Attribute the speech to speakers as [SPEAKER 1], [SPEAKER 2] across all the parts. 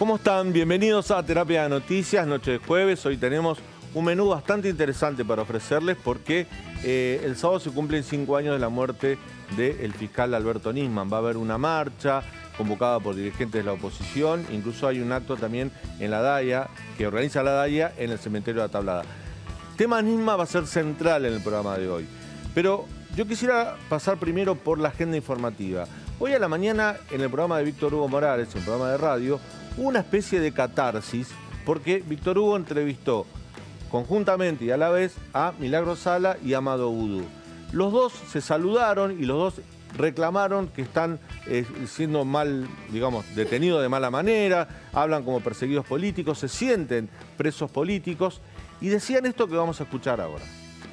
[SPEAKER 1] ¿Cómo están? Bienvenidos a Terapia de Noticias, noche de jueves. Hoy tenemos un menú bastante interesante para ofrecerles porque el sábado se cumplen 5 años de la muerte del fiscal Alberto Nisman. Va a haber una marcha convocada por dirigentes de la oposición. Incluso hay un acto también en la DAIA, que organiza la DAIA en el cementerio de la Tablada. El tema Nisman va a ser central en el programa de hoy. Pero yo quisiera pasar primero por la agenda informativa. Hoy a la mañana, en el programa de Víctor Hugo Morales, en el programa de radio, hubo una especie de catarsis, porque Víctor Hugo entrevistó conjuntamente y a la vez a Milagro Sala y a Amado Vudú. Los dos se saludaron y los dos reclamaron que están siendo mal, digamos, detenidos de mala manera, hablan como perseguidos políticos, se sienten presos políticos y decían esto que vamos a escuchar ahora.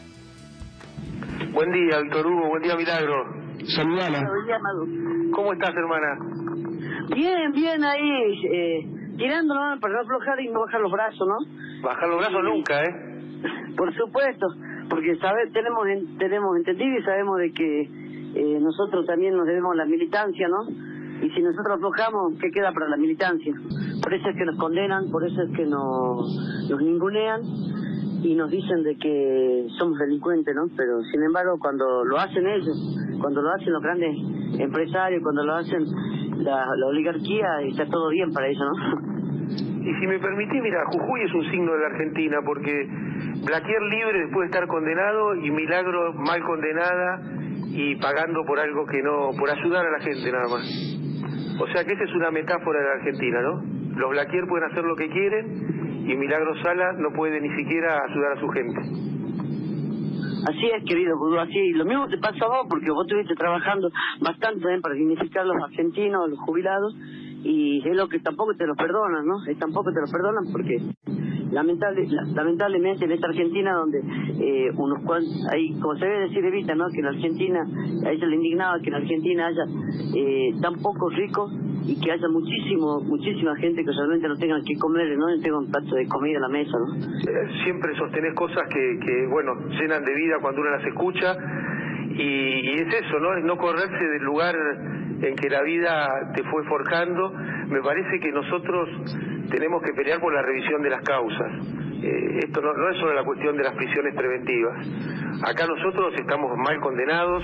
[SPEAKER 2] Buen día, Víctor Hugo. Buen día, Milagro.
[SPEAKER 3] Saludala.
[SPEAKER 4] Buen día, Madu.
[SPEAKER 2] ¿Cómo estás, hermana?
[SPEAKER 4] Bien, bien ahí, tirando, ¿no? Para no aflojar y no bajar los brazos, ¿no?
[SPEAKER 2] Bajar los brazos nunca, ¿eh?
[SPEAKER 4] Por supuesto, porque tenemos entendido y sabemos de que nosotros también nos debemos a la militancia, ¿no? Y si nosotros aflojamos, ¿qué queda para la militancia? Por eso es que nos condenan, por eso es que nos ningunean y nos dicen de que somos delincuentes, ¿no? Pero sin embargo, cuando lo hacen ellos, cuando lo hacen los grandes empresarios, cuando lo hacen la oligarquía, está todo bien para ellos, ¿no?
[SPEAKER 2] Y si me permitís, mira, Jujuy es un signo de la Argentina, porque Blaquier libre después de estar condenado y Milagro mal condenada y pagando por algo que no, por ayudar a la gente nada más. O sea que esa es una metáfora de la Argentina, ¿no? Los Blaquier pueden hacer lo que quieren y Milagro Sala no puede ni siquiera ayudar a su gente.
[SPEAKER 4] Así es, querido Vudú, así. Lo mismo te pasa a vos, porque vos estuviste trabajando bastante también para dignificar a los argentinos, a los jubilados, y es lo que tampoco te lo perdonan, ¿no? Tampoco te lo perdonan porque lamentablemente en esta Argentina donde unos cuantos, ahí, como se debe decir Evita, ¿no? Que en Argentina, a ella le indignaba que en Argentina haya tan pocos ricos y que haya muchísima gente que realmente no tengan que comer, no tengan un plato de comida en la mesa, ¿no?
[SPEAKER 2] Siempre sostenés cosas que bueno, llenan de vida cuando uno las escucha y es eso, ¿no? Es no correrse del lugar en que la vida te fue forjando. Me parece que nosotros tenemos que pelear por la revisión de las causas. Esto no es solo la cuestión de las prisiones preventivas. Acá nosotros estamos mal condenados.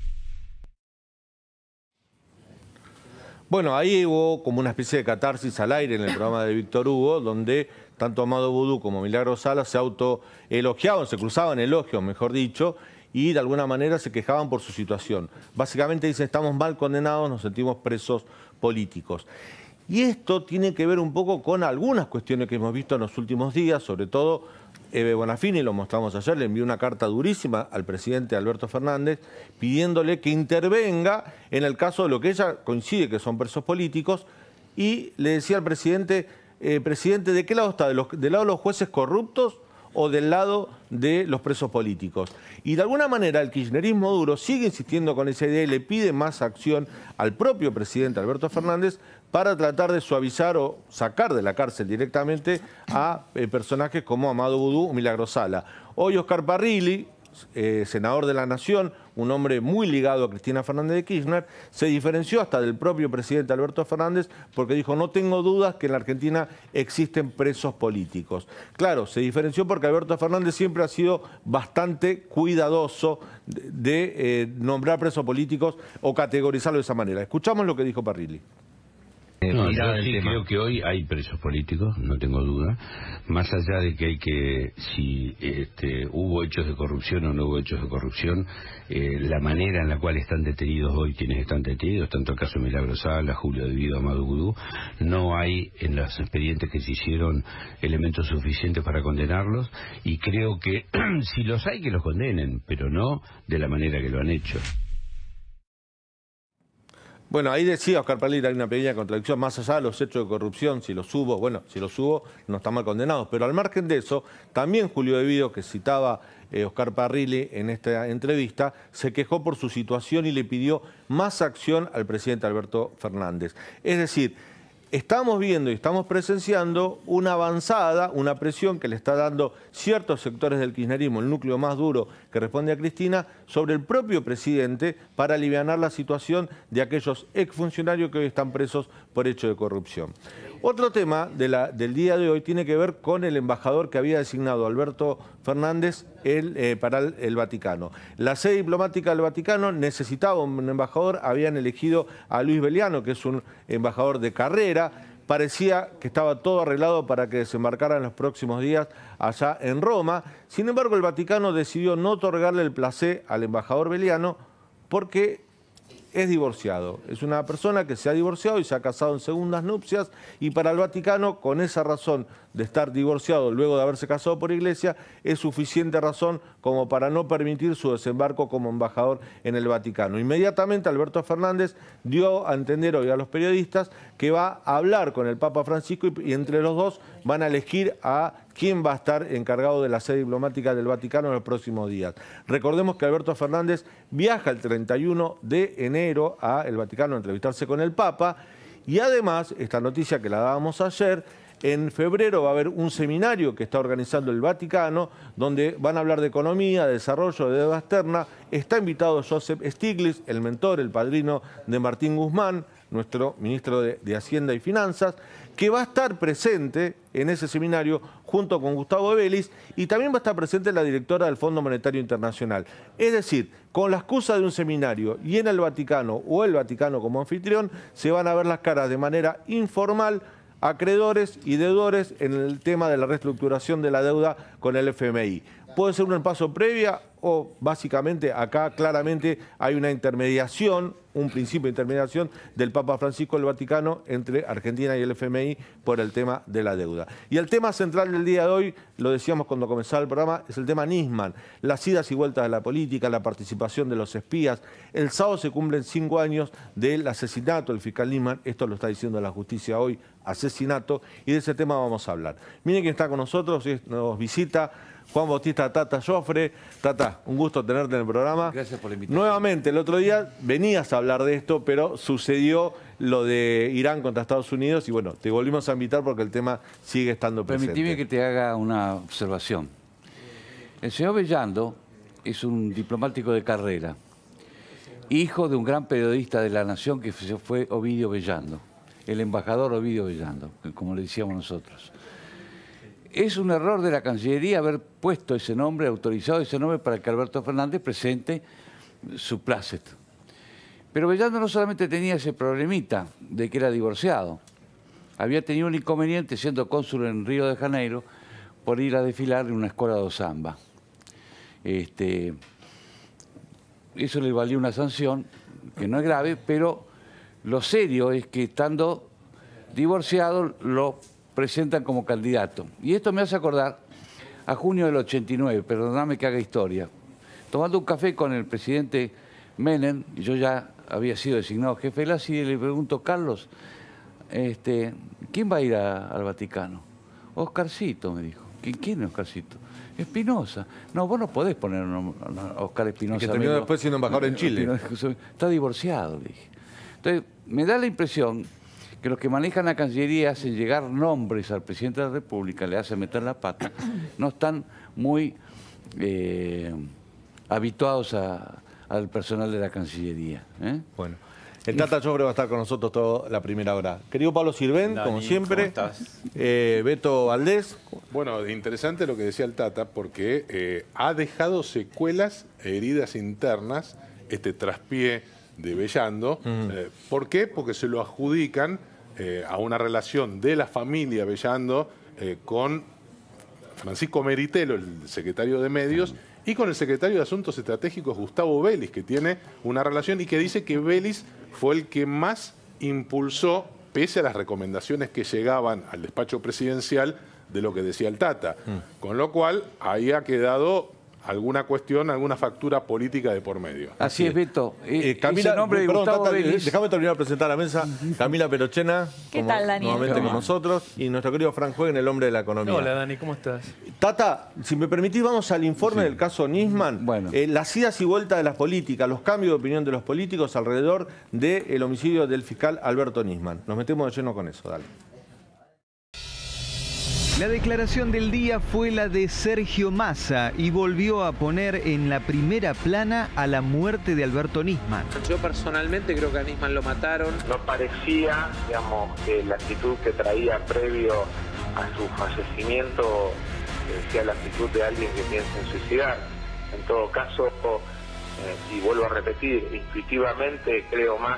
[SPEAKER 1] Bueno, ahí hubo como una especie de catarsis al aire en el programa de Víctor Hugo, donde tanto Amado Vudú como Milagro Sala se autoelogiaban, se cruzaban elogios, mejor dicho, y de alguna manera se quejaban por su situación. Básicamente dicen, estamos mal condenados, nos sentimos presos políticos. Y esto tiene que ver un poco con algunas cuestiones que hemos visto en los últimos días, sobre todo Eve Bonafini, lo mostramos ayer, le envió una carta durísima al presidente Alberto Fernández pidiéndole que intervenga en el caso de lo que ella coincide que son presos políticos y le decía al presidente, presidente, ¿de qué lado está? ¿Del lado de los jueces corruptos o del lado de los presos políticos? Y de alguna manera el kirchnerismo duro sigue insistiendo con esa idea y le pide más acción al propio presidente Alberto Fernández para tratar de suavizar o sacar de la cárcel directamente a personajes como Amado Vudú o Milagro Sala. Hoy Oscar Parrilli, senador de la Nación, un hombre muy ligado a Cristina Fernández de Kirchner, se diferenció hasta del propio presidente Alberto Fernández porque dijo, no tengo dudas que en la Argentina existen presos políticos. Claro, se diferenció porque Alberto Fernández siempre ha sido bastante cuidadoso de nombrar presos políticos o categorizarlo de esa manera. Escuchamos lo que dijo Parrilli.
[SPEAKER 5] No, yo sí creo que hoy hay presos políticos, no tengo duda, más allá de que si hubo hechos de corrupción o no hubo hechos de corrupción, la manera en la cual están detenidos hoy quienes están detenidos, tanto el caso de Milagro Sala, Julio De Vido, Amado Vudú, no hay en los expedientes que se hicieron elementos suficientes para condenarlos y creo que si los hay que los condenen, pero no de la manera que lo han hecho.
[SPEAKER 1] Bueno, ahí decía Oscar Parrilli, hay una pequeña contradicción, más allá de los hechos de corrupción, si los hubo, bueno, si los hubo, no están mal condenados. Pero al margen de eso, también Julio De Vido, que citaba Oscar Parrilli en esta entrevista, se quejó por su situación y le pidió más acción al presidente Alberto Fernández. Es decir, estamos viendo y estamos presenciando una avanzada, una presión que le está dando ciertos sectores del kirchnerismo, el núcleo más duro que responde a Cristina, sobre el propio presidente para alivianar la situación de aquellos exfuncionarios que hoy están presos por hecho de corrupción. Otro tema del día de hoy tiene que ver con el embajador que había designado Alberto Fernández para el Vaticano. La sede diplomática del Vaticano necesitaba un embajador, habían elegido a Luis Beliano, que es un embajador de carrera. Parecía que estaba todo arreglado para que desembarcara en los próximos días allá en Roma. Sin embargo, el Vaticano decidió no otorgarle el placé al embajador Beliano porque es divorciado. Es una persona que se ha divorciado y se ha casado en segundas nupcias, y para el Vaticano, con esa razón de estar divorciado luego de haberse casado por iglesia, es suficiente razón como para no permitir su desembarco como embajador en el Vaticano. Inmediatamente Alberto Fernández dio a entender hoy a los periodistas que va a hablar con el Papa Francisco y entre los dos van a elegir a quién va a estar encargado de la sede diplomática del Vaticano en los próximos días. Recordemos que Alberto Fernández viaja el 31 de enero al Vaticano a entrevistarse con el Papa, y además, esta noticia que la dábamos ayer, en febrero va a haber un seminario que está organizando el Vaticano, donde van a hablar de economía, de desarrollo, de deuda externa. Está invitado Joseph Stiglitz, el mentor, el padrino de Martín Guzmán, nuestro ministro de Hacienda y Finanzas, que va a estar presente en ese seminario junto con Gustavo Vélez, y también va a estar presente la directora del Fondo Monetario Internacional. Es decir, con la excusa de un seminario y en el Vaticano o el Vaticano como anfitrión, se van a ver las caras de manera informal acreedores y deudores en el tema de la reestructuración de la deuda con el FMI. Puede ser un paso previa o básicamente acá claramente hay una intermediación, un principio de intermediación del Papa Francisco del Vaticano entre Argentina y el FMI por el tema de la deuda. Y el tema central del día de hoy, lo decíamos cuando comenzaba el programa, es el tema Nisman, las idas y vueltas de la política, la participación de los espías. El sábado se cumplen 5 años del asesinato del fiscal Nisman, esto lo está diciendo la justicia hoy, asesinato, y de ese tema vamos a hablar. Miren quién está con nosotros, nos visita Juan Bautista Tata Joffre. Tata, un gusto tenerte en el programa.
[SPEAKER 3] Gracias por la invitación.
[SPEAKER 1] Nuevamente, el otro día venías a hablar de esto, pero sucedió lo de Irán contra Estados Unidos y bueno, te volvimos a invitar porque el tema sigue estando presente.
[SPEAKER 3] Permitime que te haga una observación. El señor Bellando es un diplomático de carrera, hijo de un gran periodista de La Nación que fue Ovidio Bellando, el embajador Ovidio Bellando, como le decíamos nosotros. Es un error de la Cancillería haber puesto ese nombre, autorizado ese nombre para que Alberto Fernández presente su placet. Pero Bellando no solamente tenía ese problemita de que era divorciado, había tenido un inconveniente siendo cónsul en Río de Janeiro por ir a desfilar en una escuela de samba. Eso le valió una sanción, que no es grave, pero lo serio es que estando divorciado lo presentan como candidato. Y esto me hace acordar a junio del 89, perdóname que haga historia. Tomando un café con el presidente Menem, y yo ya había sido designado jefe de la CIDE, le pregunto, Carlos, ¿quién va a ir al Vaticano? Oscarcito, me dijo. ¿Quién es Oscarcito? Espinosa. No, vos no podés poner a Oscar Espinosa.
[SPEAKER 1] Que terminó después siendo embajador en Chile.
[SPEAKER 3] Está divorciado, le dije. Entonces, me da la impresión que los que manejan la Cancillería hacen llegar nombres al presidente de la República, le hacen meter la pata, no están muy habituados al personal de la Cancillería.
[SPEAKER 1] Bueno, el Tata Joffre va a estar con nosotros toda la primera hora. Querido Pablo Sirven, Dani, como siempre.
[SPEAKER 6] ¿Cómo estás?
[SPEAKER 1] Beto Valdés.
[SPEAKER 6] Bueno, interesante lo que decía el Tata, porque ha dejado secuelas, heridas internas, este traspié de Bellando. ¿Por qué? Porque se lo adjudican a una relación de la familia Bellando con Francisco Meritelo, el secretario de Medios, y con el secretario de Asuntos Estratégicos, Gustavo Vélez, que tiene una relación y que dice que Vélez fue el que más impulsó, pese a las recomendaciones que llegaban al despacho presidencial, de lo que decía el Tata. Con lo cual, ahí ha quedado alguna cuestión, alguna factura política de por medio.
[SPEAKER 3] Así es, Beto.
[SPEAKER 1] Camila,
[SPEAKER 3] nombre de
[SPEAKER 1] perdón,
[SPEAKER 3] Gustavo
[SPEAKER 1] Tata,
[SPEAKER 3] Vélez.
[SPEAKER 1] déjame terminar de presentar la mesa. Camila Perochena,
[SPEAKER 7] ¿Qué tal, Daniel?
[SPEAKER 1] nuevamente con nosotros, y nuestro querido Frank Jueguen, el hombre de la economía.
[SPEAKER 8] Hola, Dani, ¿cómo estás?
[SPEAKER 1] Tata, si me permitís, vamos al informe del caso Nisman.
[SPEAKER 3] Bueno.
[SPEAKER 1] Las idas y vueltas de las políticas, los cambios de opinión de los políticos alrededor del homicidio del fiscal Alberto Nisman. Nos metemos de lleno con eso, dale.
[SPEAKER 9] La declaración del día fue la de Sergio Massa y volvió a poner en la primera plana a la muerte de Alberto Nisman.
[SPEAKER 10] Yo personalmente creo que a Nisman lo mataron.
[SPEAKER 11] No parecía, digamos, que la actitud que traía previo a su fallecimiento sea la actitud de alguien que piensa en suicidar. En todo caso, y vuelvo a repetir, intuitivamente creo más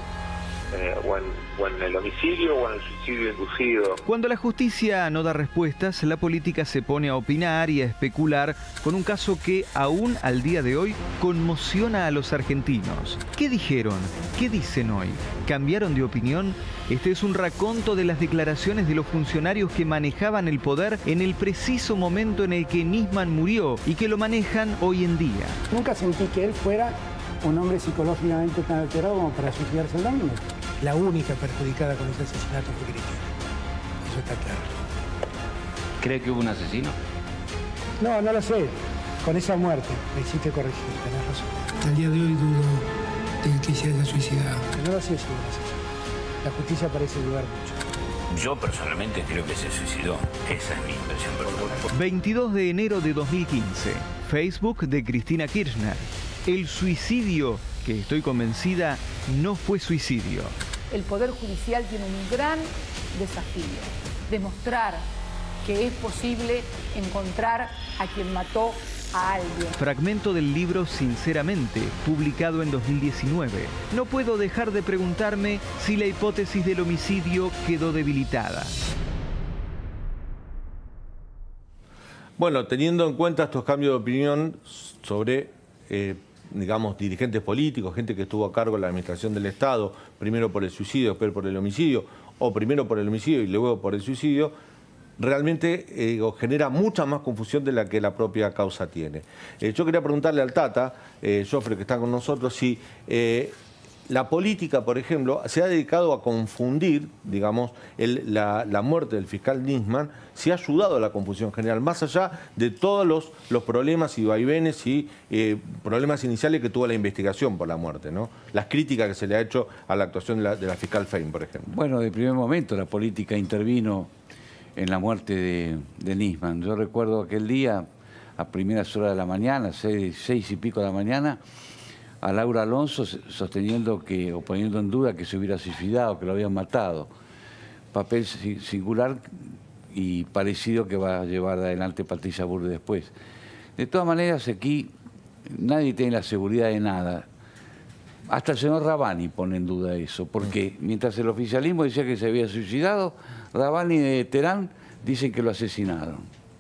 [SPEAKER 11] o en el homicidio o en el suicidio inducido.
[SPEAKER 9] Cuando la justicia no da respuestas, la política se pone a opinar y a especular con un caso que aún al día de hoy conmociona a los argentinos. ¿Qué dijeron? ¿Qué dicen hoy? ¿Cambiaron de opinión? Este es un raconto de las declaraciones de los funcionarios que manejaban el poder en el preciso momento en el que Nisman murió y que lo manejan hoy en día.
[SPEAKER 12] Nunca sentí que él fuera un hombre psicológicamente tan alterado como para suicidarse en la misma.
[SPEAKER 13] La única perjudicada con ese asesinato fue Cristina. Eso está claro.
[SPEAKER 5] ¿Cree que hubo un asesino?
[SPEAKER 12] No, no lo sé. Con esa muerte me hiciste corregir, tenés razón.
[SPEAKER 13] Al día de hoy dudo de que se haya suicidado.
[SPEAKER 12] No lo sé si hubo un asesino. La justicia parece dudar mucho.
[SPEAKER 5] Yo personalmente creo que se suicidó. Esa es mi impresión personal.
[SPEAKER 9] 22 de enero de 2015. Facebook de Cristina Kirchner. El suicidio, que estoy convencida, no fue suicidio.
[SPEAKER 14] El Poder Judicial tiene un gran desafío, demostrar que es posible encontrar a quien mató a alguien.
[SPEAKER 9] Fragmento del libro Sinceramente, publicado en 2019. No puedo dejar de preguntarme si la hipótesis del homicidio quedó debilitada.
[SPEAKER 1] Bueno, teniendo en cuenta estos cambios de opinión sobre digamos, dirigentes políticos, gente que estuvo a cargo de la administración del Estado, primero por el suicidio, después por el homicidio, o primero por el homicidio y luego por el suicidio, realmente genera mucha más confusión de la que la propia causa tiene. Yo quería preguntarle al Tata, Joffre, que está con nosotros, si la política, por ejemplo, se ha dedicado a confundir, digamos, la muerte del fiscal Nisman, si ha ayudado a la confusión general, más allá de todos los problemas y vaivenes y problemas iniciales que tuvo la investigación por la muerte, ¿no? Las críticas que se le ha hecho a la actuación de la fiscal Fein, por ejemplo.
[SPEAKER 3] Bueno, de primer momento la política intervino en la muerte de Nisman. Yo recuerdo aquel día, a primeras horas de la mañana, 6 y pico de la mañana, a Laura Alonso sosteniendo que, o poniendo en duda que se hubiera suicidado, que lo habían matado. Papel singular y parecido que va a llevar adelante Patricia Burri después. De todas maneras, aquí nadie tiene la seguridad de nada. Hasta el señor Rabani pone en duda eso, porque mientras el oficialismo decía que se había suicidado, Rabani de Teherán dicen que lo asesinaron.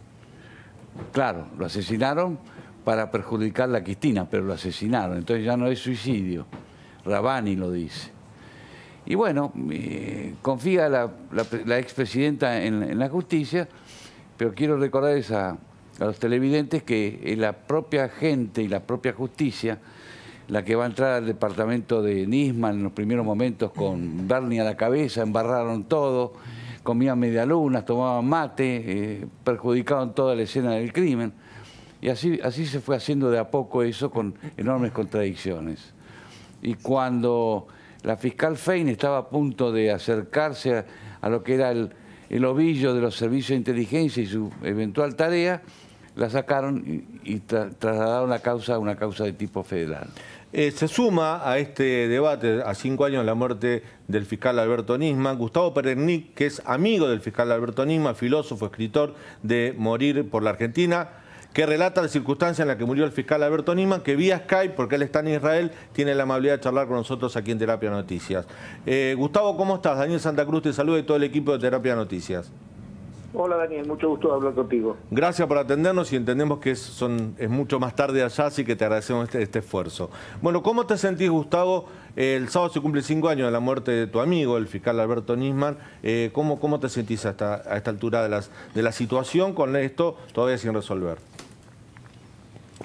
[SPEAKER 3] Claro, lo asesinaron para perjudicar a Cristina, pero lo asesinaron, entonces ya no es suicidio. Rabani lo dice. Y bueno, confía la expresidenta en la justicia, pero quiero recordarles a los televidentes que es la propia gente y la propia justicia la que va a entrar al departamento de Nisman en los primeros momentos con Bernie a la cabeza, embarraron todo, comían medialunas, tomaban mate, perjudicaban toda la escena del crimen. Y así se fue haciendo de a poco eso con enormes contradicciones. Y cuando la fiscal Fein estaba a punto de acercarse a lo que era el ovillo de los servicios de inteligencia y su eventual tarea, la sacaron y trasladaron la causa a una causa de tipo federal.
[SPEAKER 1] Se suma a este debate, a 5 años de la muerte del fiscal Alberto Nisman, Gustavo Perenic, que es amigo del fiscal Alberto Nisman, filósofo, escritor de Morir por la Argentina, que relata la circunstancia en la que murió el fiscal Alberto Nisman, que vía Skype, porque él está en Israel, tiene la amabilidad de charlar con nosotros aquí en Terapia Noticias. Gustavo, ¿cómo estás? Daniel Santa Cruz te saluda y todo el equipo de Terapia Noticias.
[SPEAKER 11] Hola Daniel, mucho gusto de hablar contigo.
[SPEAKER 1] Gracias por atendernos y entendemos que es mucho más tarde allá, así que te agradecemos este esfuerzo. Bueno, ¿cómo te sentís, Gustavo? El sábado se cumple 5 años de la muerte de tu amigo, el fiscal Alberto Nisman. ¿Cómo te sentís a esta altura de la situación con esto todavía sin resolver?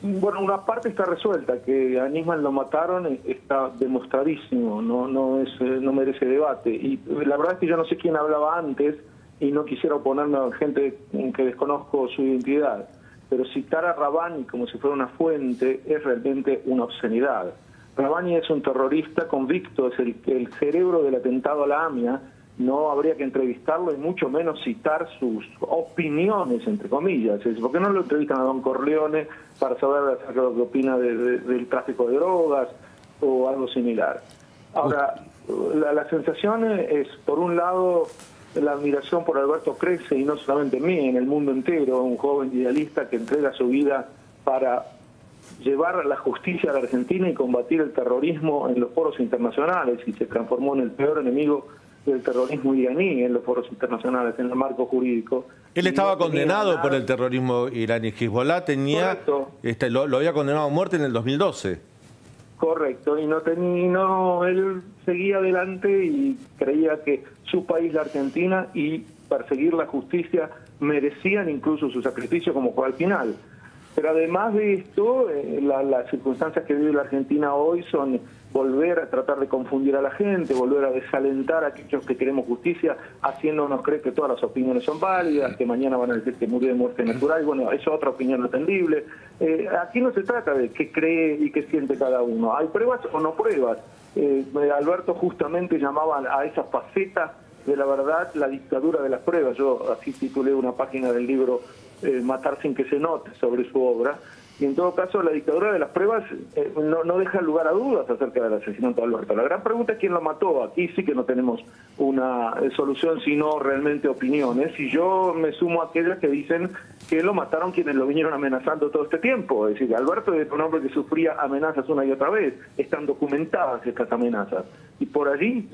[SPEAKER 7] Bueno, una parte está resuelta, que a Nisman lo mataron está demostradísimo, no merece debate. Y la verdad es que yo no sé quién hablaba antes y no quisiera oponerme a gente que desconozco su identidad, pero citar a Rabbani como si fuera una fuente es realmente una obscenidad. Rabbani es un terrorista convicto, es el cerebro del atentado a la AMIA. No habría que entrevistarlo y mucho menos citar sus opiniones, entre comillas. ¿Por qué no lo entrevistan a Don Corleone para saber lo que opina del tráfico de drogas o algo similar? Ahora, la sensación es, por un lado, la admiración por Alberto crece, y no solamente en mí, en el mundo entero, un joven idealista que entrega su vida para llevar la justicia a la Argentina y combatir el terrorismo en los foros internacionales, y se transformó en el peor enemigo del terrorismo iraní en los foros internacionales, en el marco jurídico.
[SPEAKER 1] Él estaba condenado por el terrorismo iraní. Hezbollah tenía, lo había condenado a muerte en el 2012.
[SPEAKER 7] Correcto, y él seguía adelante y creía que su país, la Argentina, y perseguir la justicia merecían incluso su sacrificio, como fue al final. Pero además de esto, las circunstancias que vive la Argentina hoy son volver a tratar de confundir a la gente, volver a desalentar a aquellos que queremos justicia, haciéndonos creer que todas las opiniones son válidas, que mañana van a decir que murió de muerte natural, y bueno, eso es otra opinión atendible. Aquí no se trata de qué cree y qué siente cada uno. ¿Hay pruebas o no pruebas? Alberto justamente llamaba a esas facetas de la verdad la dictadura de las pruebas. Yo así titulé una página del libro Matar sin que se note, sobre su obra. Y en todo caso, la dictadura de las pruebas no deja lugar a dudas acerca del asesinato de Alberto. La gran pregunta es quién lo mató. Aquí sí que no tenemos una solución, sino realmente opiniones. Y yo me sumo a aquellas que dicen que lo mataron quienes lo vinieron amenazando todo este tiempo. Es decir, Alberto es un hombre que sufría amenazas una y otra vez. Están documentadas estas amenazas. Y por allí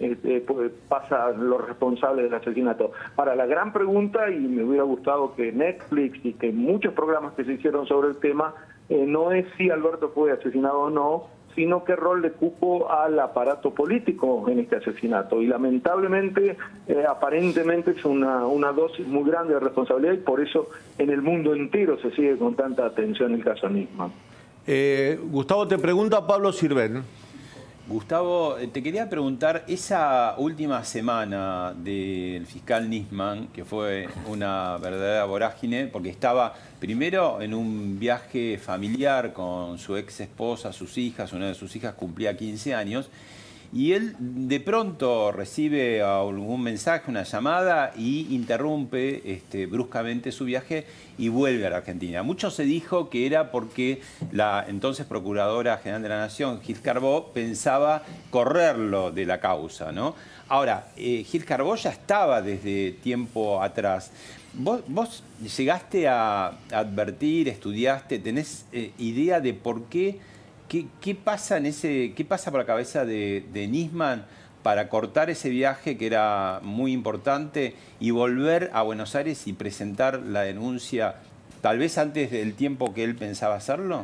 [SPEAKER 7] pasan los responsables del asesinato. Ahora, la gran pregunta, y me hubiera gustado que Netflix y que muchos programas que se hicieron sobre el tema, no es si Alberto fue asesinado o no, sino qué rol le cupo al aparato político en este asesinato. Y lamentablemente, aparentemente es una dosis muy grande de responsabilidad, y por eso en el mundo entero se sigue con tanta atención el caso Nisman.
[SPEAKER 1] Gustavo, te pregunta Pablo Sirven.
[SPEAKER 8] Gustavo, te quería preguntar, esa última semana del fiscal Nisman, que fue una verdadera vorágine, porque estaba primero en un viaje familiar con su ex esposa, sus hijas, una de sus hijas cumplía 15 años, y él de pronto recibe algún mensaje, una llamada, y interrumpe bruscamente su viaje y vuelve a la Argentina. Mucho se dijo que era porque la entonces Procuradora General de la Nación, Gil Carbó, pensaba correrlo de la causa, ¿no? Ahora, Gil Carbó ya estaba desde tiempo atrás. ¿Vos llegaste a advertir, estudiaste, tenés idea de por qué? ¿Qué pasa por la cabeza de Nisman para cortar ese viaje que era muy importante y volver a Buenos Aires y presentar la denuncia, tal vez antes del tiempo que él pensaba hacerlo?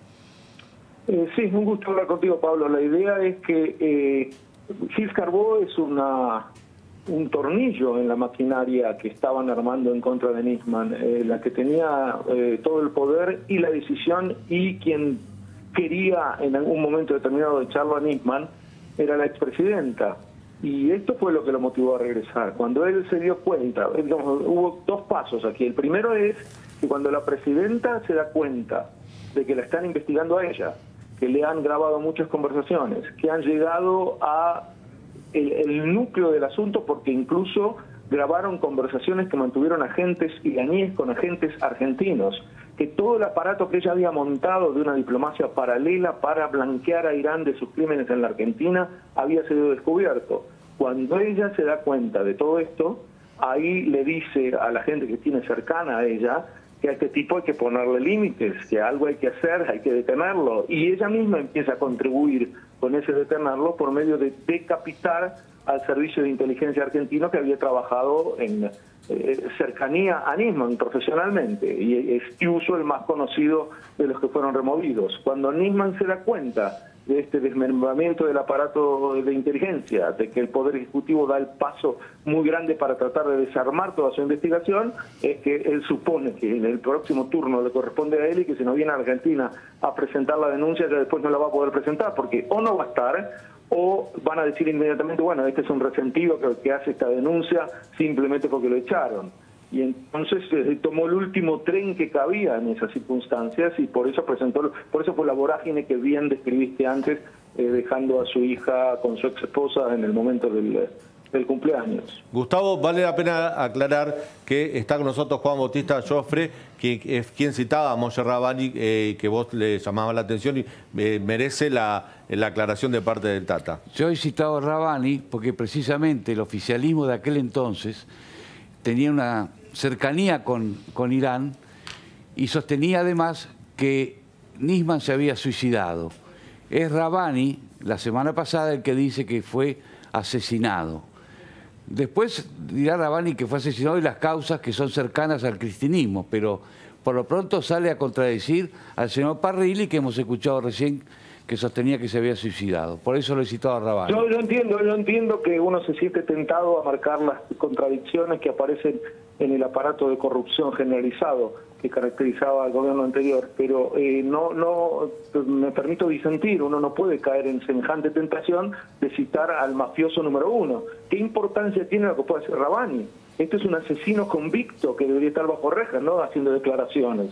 [SPEAKER 7] Sí, un gusto hablar contigo, Pablo. La idea es que Gil Carbó es un tornillo en la maquinaria que estaban armando en contra de Nisman, la que tenía todo el poder y la decisión, y quien quería en algún momento determinado echarlo a Nisman era la expresidenta. Y esto fue lo que lo motivó a regresar. Cuando él se dio cuenta, digamos, hubo dos pasos aquí. El primero es que cuando la presidenta se da cuenta de que la están investigando a ella, que le han grabado muchas conversaciones, que han llegado a el núcleo del asunto, porque incluso grabaron conversaciones que mantuvieron agentes iraníes con agentes argentinos, que todo el aparato que ella había montado de una diplomacia paralela para blanquear a Irán de sus crímenes en la Argentina había sido descubierto. Cuando ella se da cuenta de todo esto, ahí le dice a la gente que tiene cercana a ella que a este tipo hay que ponerle límites, que algo hay que hacer, hay que detenerlo. Y ella misma empieza a contribuir con ese detenerlo por medio de decapitar al servicio de inteligencia argentino que había trabajado en cercanía a Nisman profesionalmente, y es incluso el más conocido de los que fueron removidos. Cuando Nisman se da cuenta de este desmembramiento del aparato de inteligencia, de que el Poder Ejecutivo da el paso muy grande para tratar de desarmar toda su investigación, es que él supone que en el próximo turno le corresponde a él y que si no viene a Argentina a presentar la denuncia, ya después no la va a poder presentar, porque o no va a estar, o van a decir inmediatamente, bueno, este es un resentido que hace esta denuncia simplemente porque lo echaron. Y entonces tomó el último tren que cabía en esas circunstancias y por eso fue la vorágine que bien describiste antes, dejando a su hija con su ex esposa en el momento del cumpleaños.
[SPEAKER 1] Gustavo, vale la pena aclarar que está con nosotros Juan Bautista Joffre, que es quien citaba a Moshe Rabani, que vos le llamabas la atención y merece la aclaración de parte del Tata.
[SPEAKER 3] Yo he citado a Rabani porque precisamente el oficialismo de aquel entonces tenía una cercanía con Irán y sostenía además que Nisman se había suicidado. Es Rabani, la semana pasada, el que dice que fue asesinado. Después dirá Rabani que fue asesinado y las causas que son cercanas al cristianismo, pero por lo pronto sale a contradecir al señor Parrilli, que hemos escuchado recién que sostenía que se había suicidado. Por eso lo he citado a Rabani.
[SPEAKER 7] Yo entiendo que uno se siente tentado a marcar las contradicciones que aparecen en el aparato de corrupción generalizado que caracterizaba al gobierno anterior, pero no me permito disentir. Uno no puede caer en semejante tentación de citar al mafioso número uno. ¿Qué importancia tiene lo que puede hacer Rabani? Este es un asesino convicto que debería estar bajo rejas, ¿no?, haciendo declaraciones.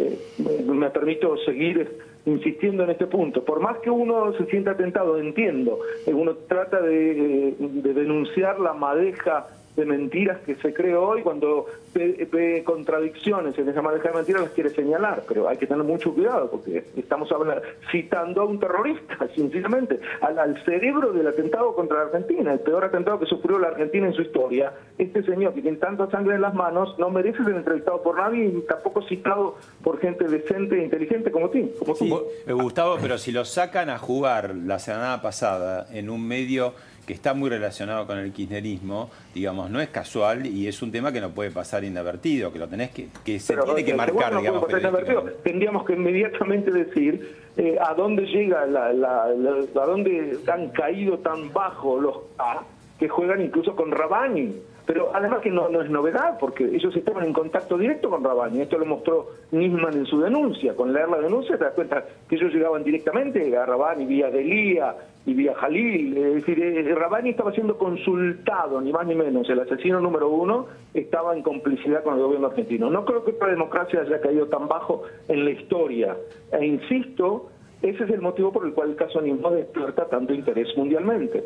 [SPEAKER 7] Me permito seguir insistiendo en este punto. Por más que uno se sienta tentado, entiendo, uno trata de denunciar la madeja de mentiras que se creó hoy, cuando ve contradicciones en esa madeja de mentiras las quiere señalar, pero hay que tener mucho cuidado porque estamos citando a un terrorista, sencillamente, al cerebro del atentado contra la Argentina, el peor atentado que sufrió la Argentina en su historia. Este señor que tiene tanta sangre en las manos no merece ser entrevistado por nadie y tampoco citado por gente decente e inteligente como tú.
[SPEAKER 8] Sí, Gustavo, pero si lo sacan a jugar la semana pasada en un medio que está muy relacionado con el kirchnerismo, digamos, no es casual y es un tema que no puede pasar inadvertido, que lo tenés que se tiene que marcar, digamos,
[SPEAKER 7] tendríamos que inmediatamente decir a dónde llega, a dónde han caído tan bajo los A, que juegan incluso con Rabani. Pero además que no es novedad, porque ellos estaban en contacto directo con Rabani. Esto lo mostró Nisman en su denuncia. Con leer la denuncia te das cuenta que ellos llegaban directamente a Rabani vía Delía y vía Jalil. Es decir, Rabani estaba siendo consultado, ni más ni menos. El asesino número uno estaba en complicidad con el gobierno argentino. No creo que la democracia haya caído tan bajo en la historia. E insisto, ese es el motivo por el cual el caso Nisman despierta tanto interés mundialmente.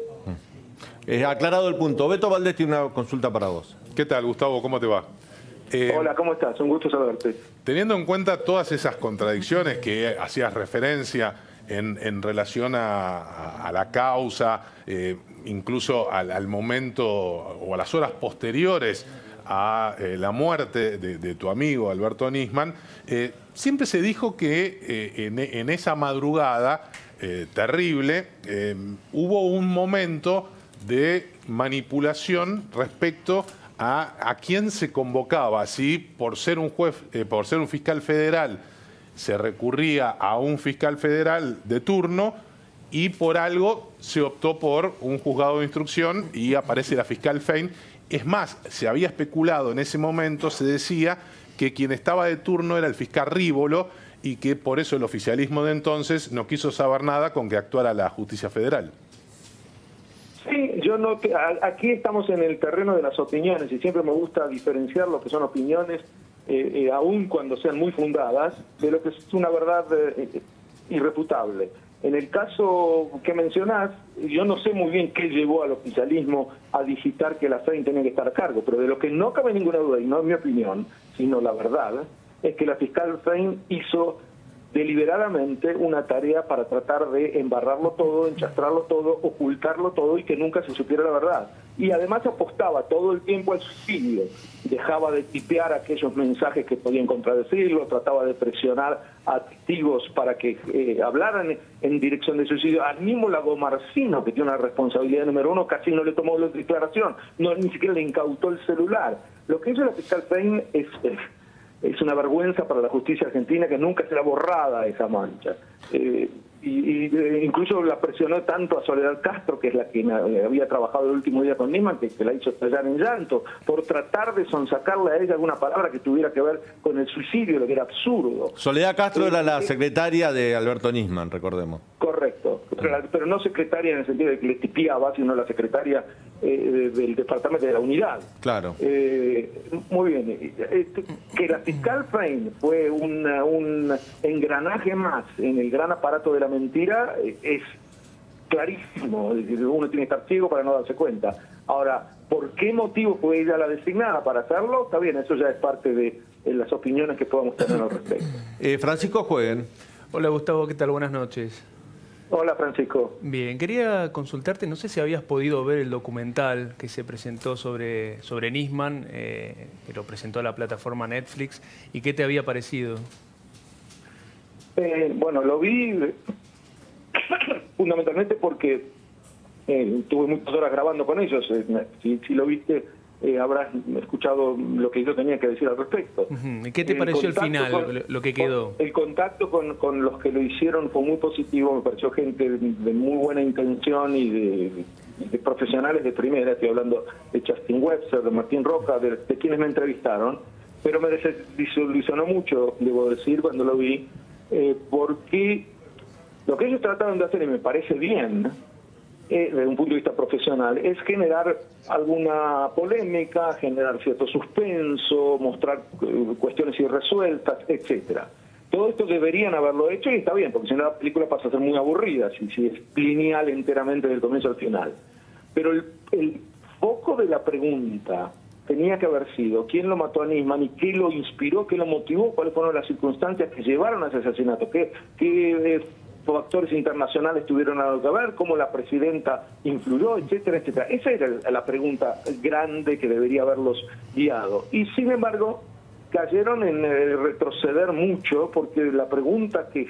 [SPEAKER 1] Aclarado el punto. Beto Valdés tiene una consulta para vos.
[SPEAKER 6] ¿Qué tal, Gustavo? ¿Cómo te va?
[SPEAKER 7] Hola, ¿cómo estás? Un gusto saludarte.
[SPEAKER 6] Teniendo en cuenta todas esas contradicciones que hacías referencia en relación a la causa, incluso al momento o a las horas posteriores a la muerte de tu amigo Alberto Nisman, siempre se dijo que en esa madrugada terrible hubo un momento de manipulación respecto a quién se convocaba. Si por ser un juez, por ser un fiscal federal, se recurría a un fiscal federal de turno y por algo se optó por un juzgado de instrucción y aparece la fiscal Fein. Es más, se había especulado en ese momento, se decía que quien estaba de turno era el fiscal Rívolo y que por eso el oficialismo de entonces no quiso saber nada con que actuara la justicia federal.
[SPEAKER 7] Sí, aquí estamos en el terreno de las opiniones y siempre me gusta diferenciar lo que son opiniones, aun cuando sean muy fundadas, de lo que es una verdad irrefutable. En el caso que mencionás, yo no sé muy bien qué llevó al oficialismo a digitar que la FEIN tenía que estar a cargo, pero de lo que no cabe ninguna duda, y no es mi opinión, sino la verdad, es que la fiscal FEIN hizo deliberadamente una tarea para tratar de embarrarlo todo, enchastrarlo todo, ocultarlo todo y que nunca se supiera la verdad. Y además apostaba todo el tiempo al suicidio. Dejaba de tipear aquellos mensajes que podían contradecirlo, trataba de presionar a testigos para que hablaran en dirección de suicidio. Al mismo Lagomarsino, que tiene una responsabilidad número 1, casi no le tomó la declaración, ni siquiera le incautó el celular. Lo que hizo la fiscal Fein es una vergüenza para la justicia argentina, que nunca será borrada esa mancha. Incluso la presionó tanto a Soledad Castro, que es la que había trabajado el último día con Nisman, que la hizo estallar en llanto, por tratar de sonsacarle a ella alguna palabra que tuviera que ver con el suicidio, lo que era absurdo.
[SPEAKER 1] Soledad Castro era la secretaria de Alberto Nisman, recordemos.
[SPEAKER 7] Correcto, pero no secretaria en el sentido de que le tipiaba, sino la secretaria del departamento de la unidad.
[SPEAKER 1] Claro.
[SPEAKER 7] Muy bien. Que la fiscal Fein fue un engranaje más en el gran aparato de la mentira es clarísimo. Es decir, uno tiene que estar ciego para no darse cuenta. Ahora, ¿por qué motivo fue ella la designada para hacerlo? Está bien, eso ya es parte de las opiniones que podamos tener al respecto.
[SPEAKER 1] Francisco Jueguen.
[SPEAKER 15] Hola Gustavo, ¿qué tal? Buenas noches.
[SPEAKER 7] Hola Francisco.
[SPEAKER 15] Bien, quería consultarte, no sé si habías podido ver el documental que se presentó sobre Nisman, que lo presentó a la plataforma Netflix, y qué te había parecido.
[SPEAKER 7] Bueno, lo vi fundamentalmente porque tuve muchas horas grabando con ellos. Si lo viste, habrás escuchado lo que yo tenía que decir al respecto.
[SPEAKER 15] ¿Y qué te pareció el final, lo que quedó?
[SPEAKER 7] El contacto con los que lo hicieron fue muy positivo, me pareció gente de muy buena intención y de profesionales de primera. Estoy hablando de Justin Webster, de Martín Roca, de quienes me entrevistaron, pero me desilusionó mucho, debo decir, cuando lo vi, porque lo que ellos trataron de hacer, y me parece bien, desde un punto de vista profesional, es generar alguna polémica, generar cierto suspenso, mostrar cuestiones irresueltas, etcétera. Todo esto deberían haberlo hecho y está bien, porque si no la película pasa a ser muy aburrida, si es lineal enteramente del comienzo al final. Pero el foco de la pregunta tenía que haber sido quién lo mató a Nisman y qué lo inspiró, qué lo motivó, cuáles fueron las circunstancias que llevaron a ese asesinato, qué factores internacionales tuvieron algo que ver, cómo la presidenta influyó, etcétera, etcétera. Esa era la pregunta grande que debería haberlos guiado. Y sin embargo, cayeron en retroceder mucho, porque la pregunta que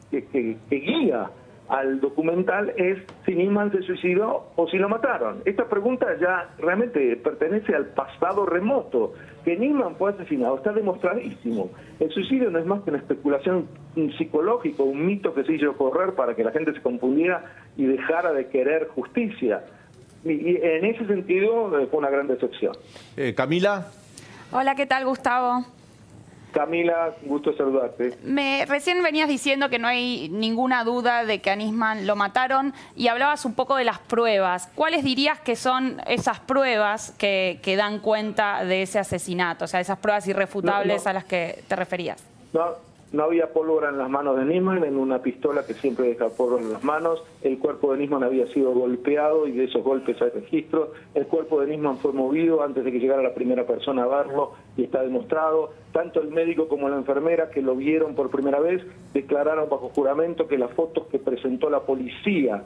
[SPEAKER 7] guía al documental es si Nisman se suicidó o si lo mataron. Esta pregunta ya realmente pertenece al pasado remoto. Que Nisman fue asesinado está demostradísimo. El suicidio no es más que una especulación psicológica, un mito que se hizo correr para que la gente se confundiera y dejara de querer justicia. Y en ese sentido fue una gran decepción.
[SPEAKER 1] Camila.
[SPEAKER 16] Hola, ¿qué tal, Gustavo?
[SPEAKER 7] Camila, gusto saludarte.
[SPEAKER 16] Recién venías diciendo que no hay ninguna duda de que a Nisman lo mataron y hablabas un poco de las pruebas. ¿Cuáles dirías que son esas pruebas que dan cuenta de ese asesinato? O sea, esas pruebas irrefutables a las que te referías.
[SPEAKER 7] No había pólvora en las manos de Nisman, en una pistola que siempre deja pólvora en las manos. El cuerpo de Nisman había sido golpeado y de esos golpes hay registro. El cuerpo de Nisman fue movido antes de que llegara la primera persona a verlo y está demostrado. Tanto el médico como la enfermera que lo vieron por primera vez declararon bajo juramento que las fotos que presentó la policía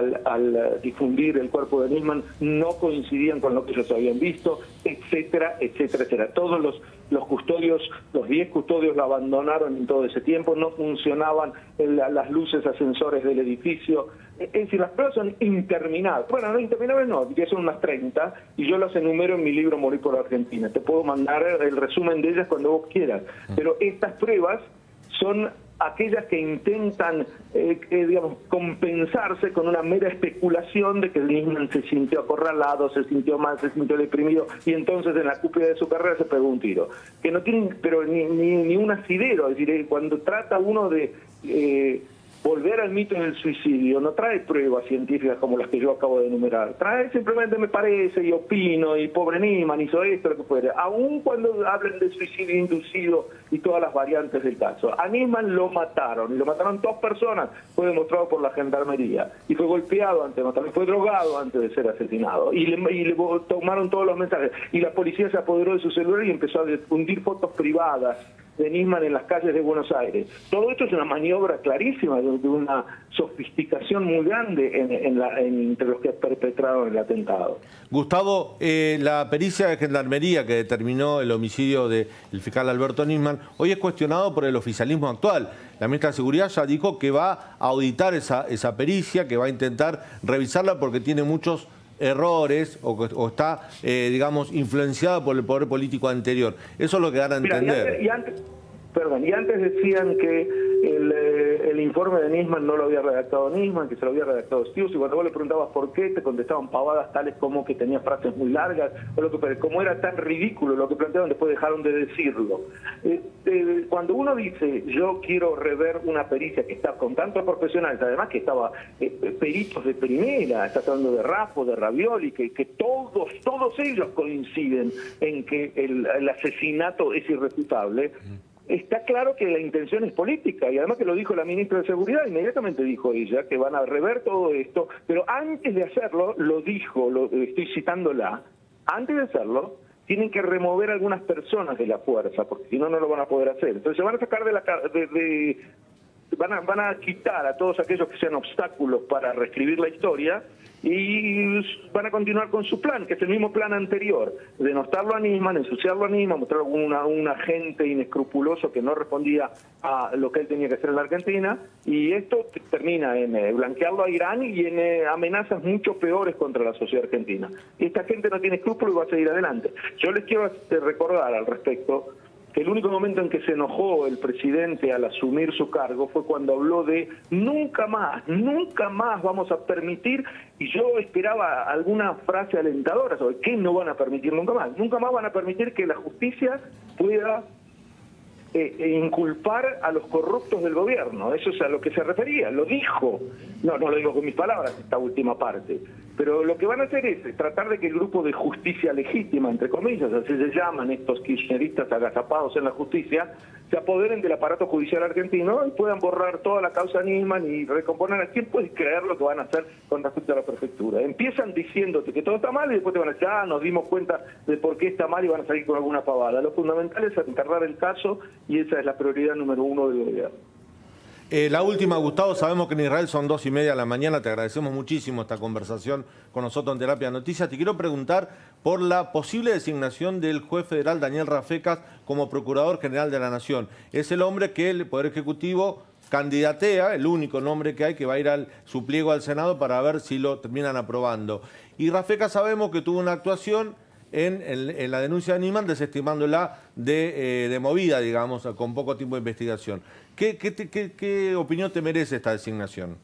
[SPEAKER 7] al difundir el cuerpo de Nisman no coincidían con lo que ellos habían visto, etcétera, etcétera, etcétera. Todos los custodios, los 10 custodios lo abandonaron en todo ese tiempo, no funcionaban las luces ascensores del edificio. Es decir, las pruebas son interminables. Bueno, no interminables no, ya son unas 30 y yo las enumero en mi libro Morir por Argentina. Te puedo mandar el resumen de ellas cuando vos quieras. Pero estas pruebas son aquellas que intentan, digamos, compensarse con una mera especulación de que el Nisman se sintió acorralado, se sintió mal, se sintió deprimido y entonces en la cúspide de su carrera se pegó un tiro. Que no tienen, pero ni un asidero. Es decir, cuando trata uno de volver al mito del suicidio, no trae pruebas científicas como las que yo acabo de enumerar. Trae simplemente me parece y opino y pobre Nisman hizo esto, lo que fuera. Aún cuando hablen de suicidio inducido y todas las variantes del caso. A Nisman lo mataron y lo mataron 2 personas. Fue demostrado por la gendarmería. Y fue golpeado antes de matarlo. Fue drogado antes de ser asesinado. Y le tomaron todos los mensajes. Y la policía se apoderó de su celular y empezó a difundir fotos privadas de Nisman en las calles de Buenos Aires. Todo esto es una maniobra clarísima de una sofisticación muy grande entre los que perpetraron el atentado.
[SPEAKER 1] Gustavo, la pericia de Gendarmería que determinó el homicidio del fiscal Alberto Nisman hoy es cuestionado por el oficialismo actual. La ministra de Seguridad ya dijo que va a auditar esa pericia, que va a intentar revisarla porque tiene muchos errores o está, digamos, influenciada por el poder político anterior. Eso es lo que dan a entender.
[SPEAKER 7] Y antes decían que el informe de Nisman no lo había redactado Nisman, que se lo había redactado Stius, y cuando vos le preguntabas por qué, te contestaban pavadas tales como que tenía frases muy largas, como era tan ridículo lo que planteaban, después dejaron de decirlo. Cuando uno dice, yo quiero rever una pericia que está con tantos profesionales, además que estaba peritos de primera, está hablando de Raffo, de Ravioli, que todos ellos coinciden en que el asesinato es irrefutable, está claro que la intención es política, y además que lo dijo la ministra de Seguridad, inmediatamente dijo ella que van a rever todo esto, pero antes de hacerlo, lo dijo, estoy citándola, antes de hacerlo, tienen que remover algunas personas de la fuerza, porque si no, no lo van a poder hacer. Entonces se van a sacar van a quitar a todos aquellos que sean obstáculos para reescribir la historia, y van a continuar con su plan, que es el mismo plan anterior, denostarlo a Nisman, ensuciarlo a Nisman, mostrarlo como un agente inescrupuloso que no respondía a lo que él tenía que hacer en la Argentina, y esto termina en blanquearlo a Irán y en amenazas mucho peores contra la sociedad argentina. Y esta gente no tiene escrúpulos y va a seguir adelante. Yo les quiero recordar al respecto que el único momento en que se enojó el presidente al asumir su cargo fue cuando habló de nunca más vamos a permitir, y yo esperaba alguna frase alentadora sobre qué no van a permitir nunca más. Nunca más van a permitir que la justicia pueda inculpar a los corruptos del gobierno. Eso es a lo que se refería, lo dijo. No lo digo con mis palabras, esta última parte. Pero lo que van a hacer es tratar de que el grupo de justicia legítima, entre comillas, así se llaman estos kirchneristas agazapados en la justicia, se apoderen del aparato judicial argentino y puedan borrar toda la causa Nisman y recomponer. ¿A quién puede creer lo que van a hacer con respecto a la prefectura? Empiezan diciéndote que todo está mal y después te van a decir, nos dimos cuenta de por qué está mal, y van a salir con alguna pavada. Lo fundamental es enterrar el caso, y esa es la prioridad número 1 del gobierno.
[SPEAKER 1] La última, Gustavo, sabemos que en Israel son 2:30 de la mañana, te agradecemos muchísimo esta conversación con nosotros en Terapia Noticias. Te quiero preguntar por la posible designación del juez federal Daniel Rafecas como Procurador General de la Nación. Es el hombre que el Poder Ejecutivo candidatea, el único nombre que hay, que va a ir su pliego al Senado para ver si lo terminan aprobando. Y Rafecas sabemos que tuvo una actuación en la denuncia de Nisman, desestimándola de movida, digamos, con poco tiempo de investigación. ¿Qué opinión te merece esta designación?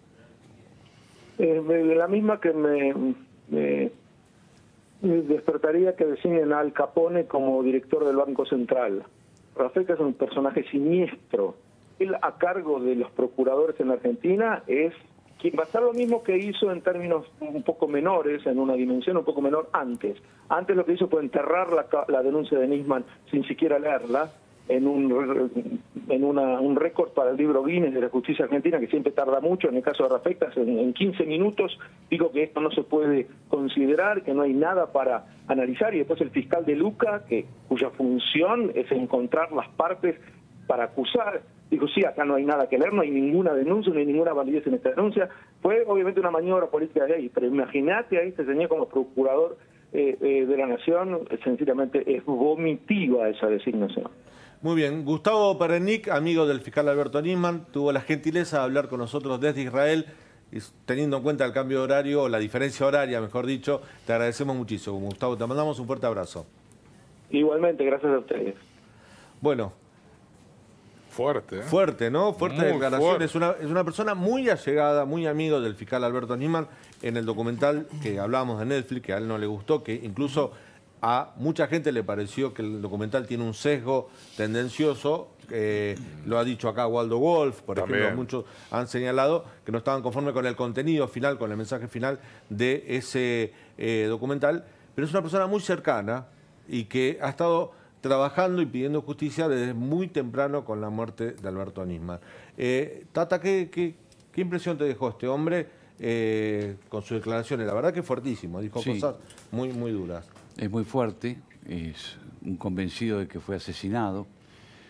[SPEAKER 7] La misma que me despertaría que designen a Al Capone como director del Banco Central. Rafecas es un personaje siniestro. Él, a cargo de los procuradores en la Argentina, es quien va a hacer lo mismo que hizo en términos un poco menores, en una dimensión un poco menor antes. Antes lo que hizo fue enterrar la denuncia de Nisman sin siquiera leerla, en un récord para el libro Guinness de la justicia argentina, que siempre tarda mucho. En el caso de Rafecas, en 15 minutos digo que esto no se puede considerar, que no hay nada para analizar, y después el fiscal de Luca, cuya función es encontrar las partes para acusar, dijo, sí, acá no hay nada que leer, no hay ninguna denuncia, no hay ninguna validez en esta denuncia. Fue obviamente una maniobra política de ahí, pero imagínate a este señor como procurador de la Nación, sencillamente es vomitiva esa designación.
[SPEAKER 1] Muy bien. Gustavo Perenic, amigo del fiscal Alberto Nisman, tuvo la gentileza de hablar con nosotros desde Israel, y teniendo en cuenta el cambio de horario, o la diferencia horaria, mejor dicho, te agradecemos muchísimo. Gustavo, te mandamos un fuerte abrazo.
[SPEAKER 7] Igualmente, gracias a ustedes.
[SPEAKER 1] Bueno.
[SPEAKER 6] Fuerte, ¿eh?
[SPEAKER 1] Fuerte, ¿no? Fuerte declaración.
[SPEAKER 6] Fuerte.
[SPEAKER 1] Es una persona muy allegada, muy amigo del fiscal Alberto Nisman. En el documental que hablábamos de Netflix, que a él no le gustó, que incluso a mucha gente le pareció que el documental tiene un sesgo tendencioso. Lo ha dicho acá Waldo Wolf, por ejemplo, muchos han señalado que no estaban conformes con el contenido final, con el mensaje final de ese documental. Pero es una persona muy cercana y que ha estado trabajando y pidiendo justicia desde muy temprano con la muerte de Alberto Nisman. Tata, ¿qué impresión te dejó este hombre con sus declaraciones? La verdad que es fuertísimo, dijo cosas muy, muy duras.
[SPEAKER 3] Es muy fuerte, es un convencido de que fue asesinado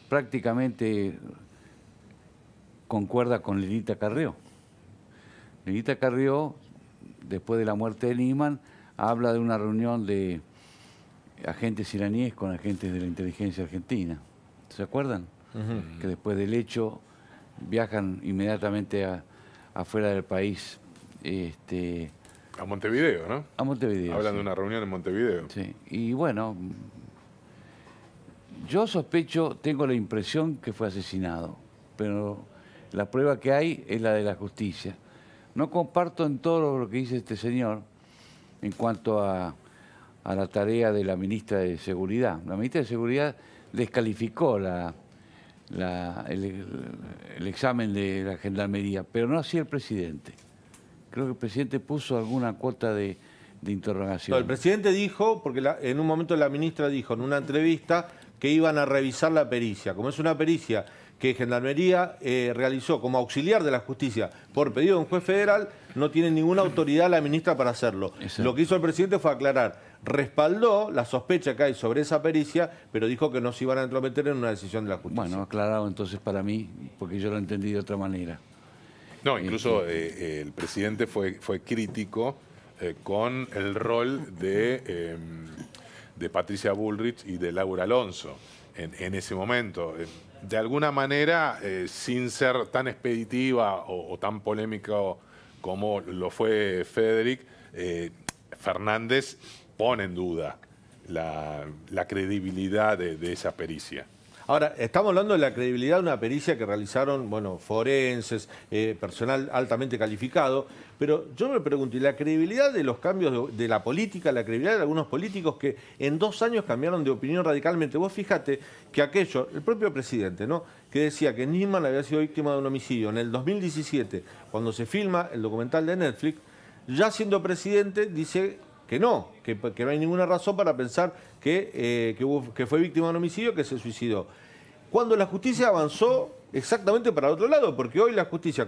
[SPEAKER 3] prácticamente concuerda con Lilita Carrió. Lilita Carrió, después de la muerte de Nisman, habla de una reunión de agentes iraníes con agentes de la inteligencia argentina. ¿Se acuerdan? Que después del hecho viajan inmediatamente afuera del país.
[SPEAKER 6] A Montevideo, ¿no?
[SPEAKER 3] A Montevideo.
[SPEAKER 6] Hablan
[SPEAKER 3] sí.
[SPEAKER 6] de una reunión en Montevideo.
[SPEAKER 3] Sí. Y bueno, yo sospecho, tengo la impresión que fue asesinado, pero la prueba que hay es la de la justicia. No comparto en todo lo que dice este señor en cuanto a la tarea de la ministra de Seguridad. La ministra de Seguridad descalificó el examen de la Gendarmería, pero no así el presidente. Creo que el presidente puso alguna cuota de interrogación.
[SPEAKER 1] No, el presidente dijo, porque en un momento la ministra dijo en una entrevista que iban a revisar la pericia. Como es una pericia que Gendarmería realizó como auxiliar de la justicia por pedido de un juez federal, no tiene ninguna autoridad la ministra para hacerlo. Exacto. Lo que hizo el presidente fue aclarar, respaldó la sospecha que hay sobre esa pericia, pero dijo que no se iban a entrometer en una decisión de la justicia.
[SPEAKER 3] Bueno, aclarado entonces para mí, porque yo lo entendí de otra manera.
[SPEAKER 6] No, incluso el presidente fue crítico con el rol de Patricia Bullrich y de Laura Alonso en ese momento. De alguna manera, sin ser tan expeditiva o tan polémico como lo fue Federic, Fernández pone en duda la credibilidad de esa pericia.
[SPEAKER 1] Ahora, estamos hablando de la credibilidad de una pericia que realizaron, bueno, forenses, personal altamente calificado, pero yo me pregunto, ¿y la credibilidad de los cambios de la política, la credibilidad de algunos políticos que en 2 años cambiaron de opinión radicalmente? Vos fíjate que aquello, el propio presidente, ¿no?, que decía que Nisman había sido víctima de un homicidio en el 2017, cuando se filma el documental de Netflix, ya siendo presidente dice que no, que no hay ninguna razón para pensar que fue víctima de un homicidio, que se suicidó. Cuando la justicia avanzó exactamente para el otro lado, porque hoy la justicia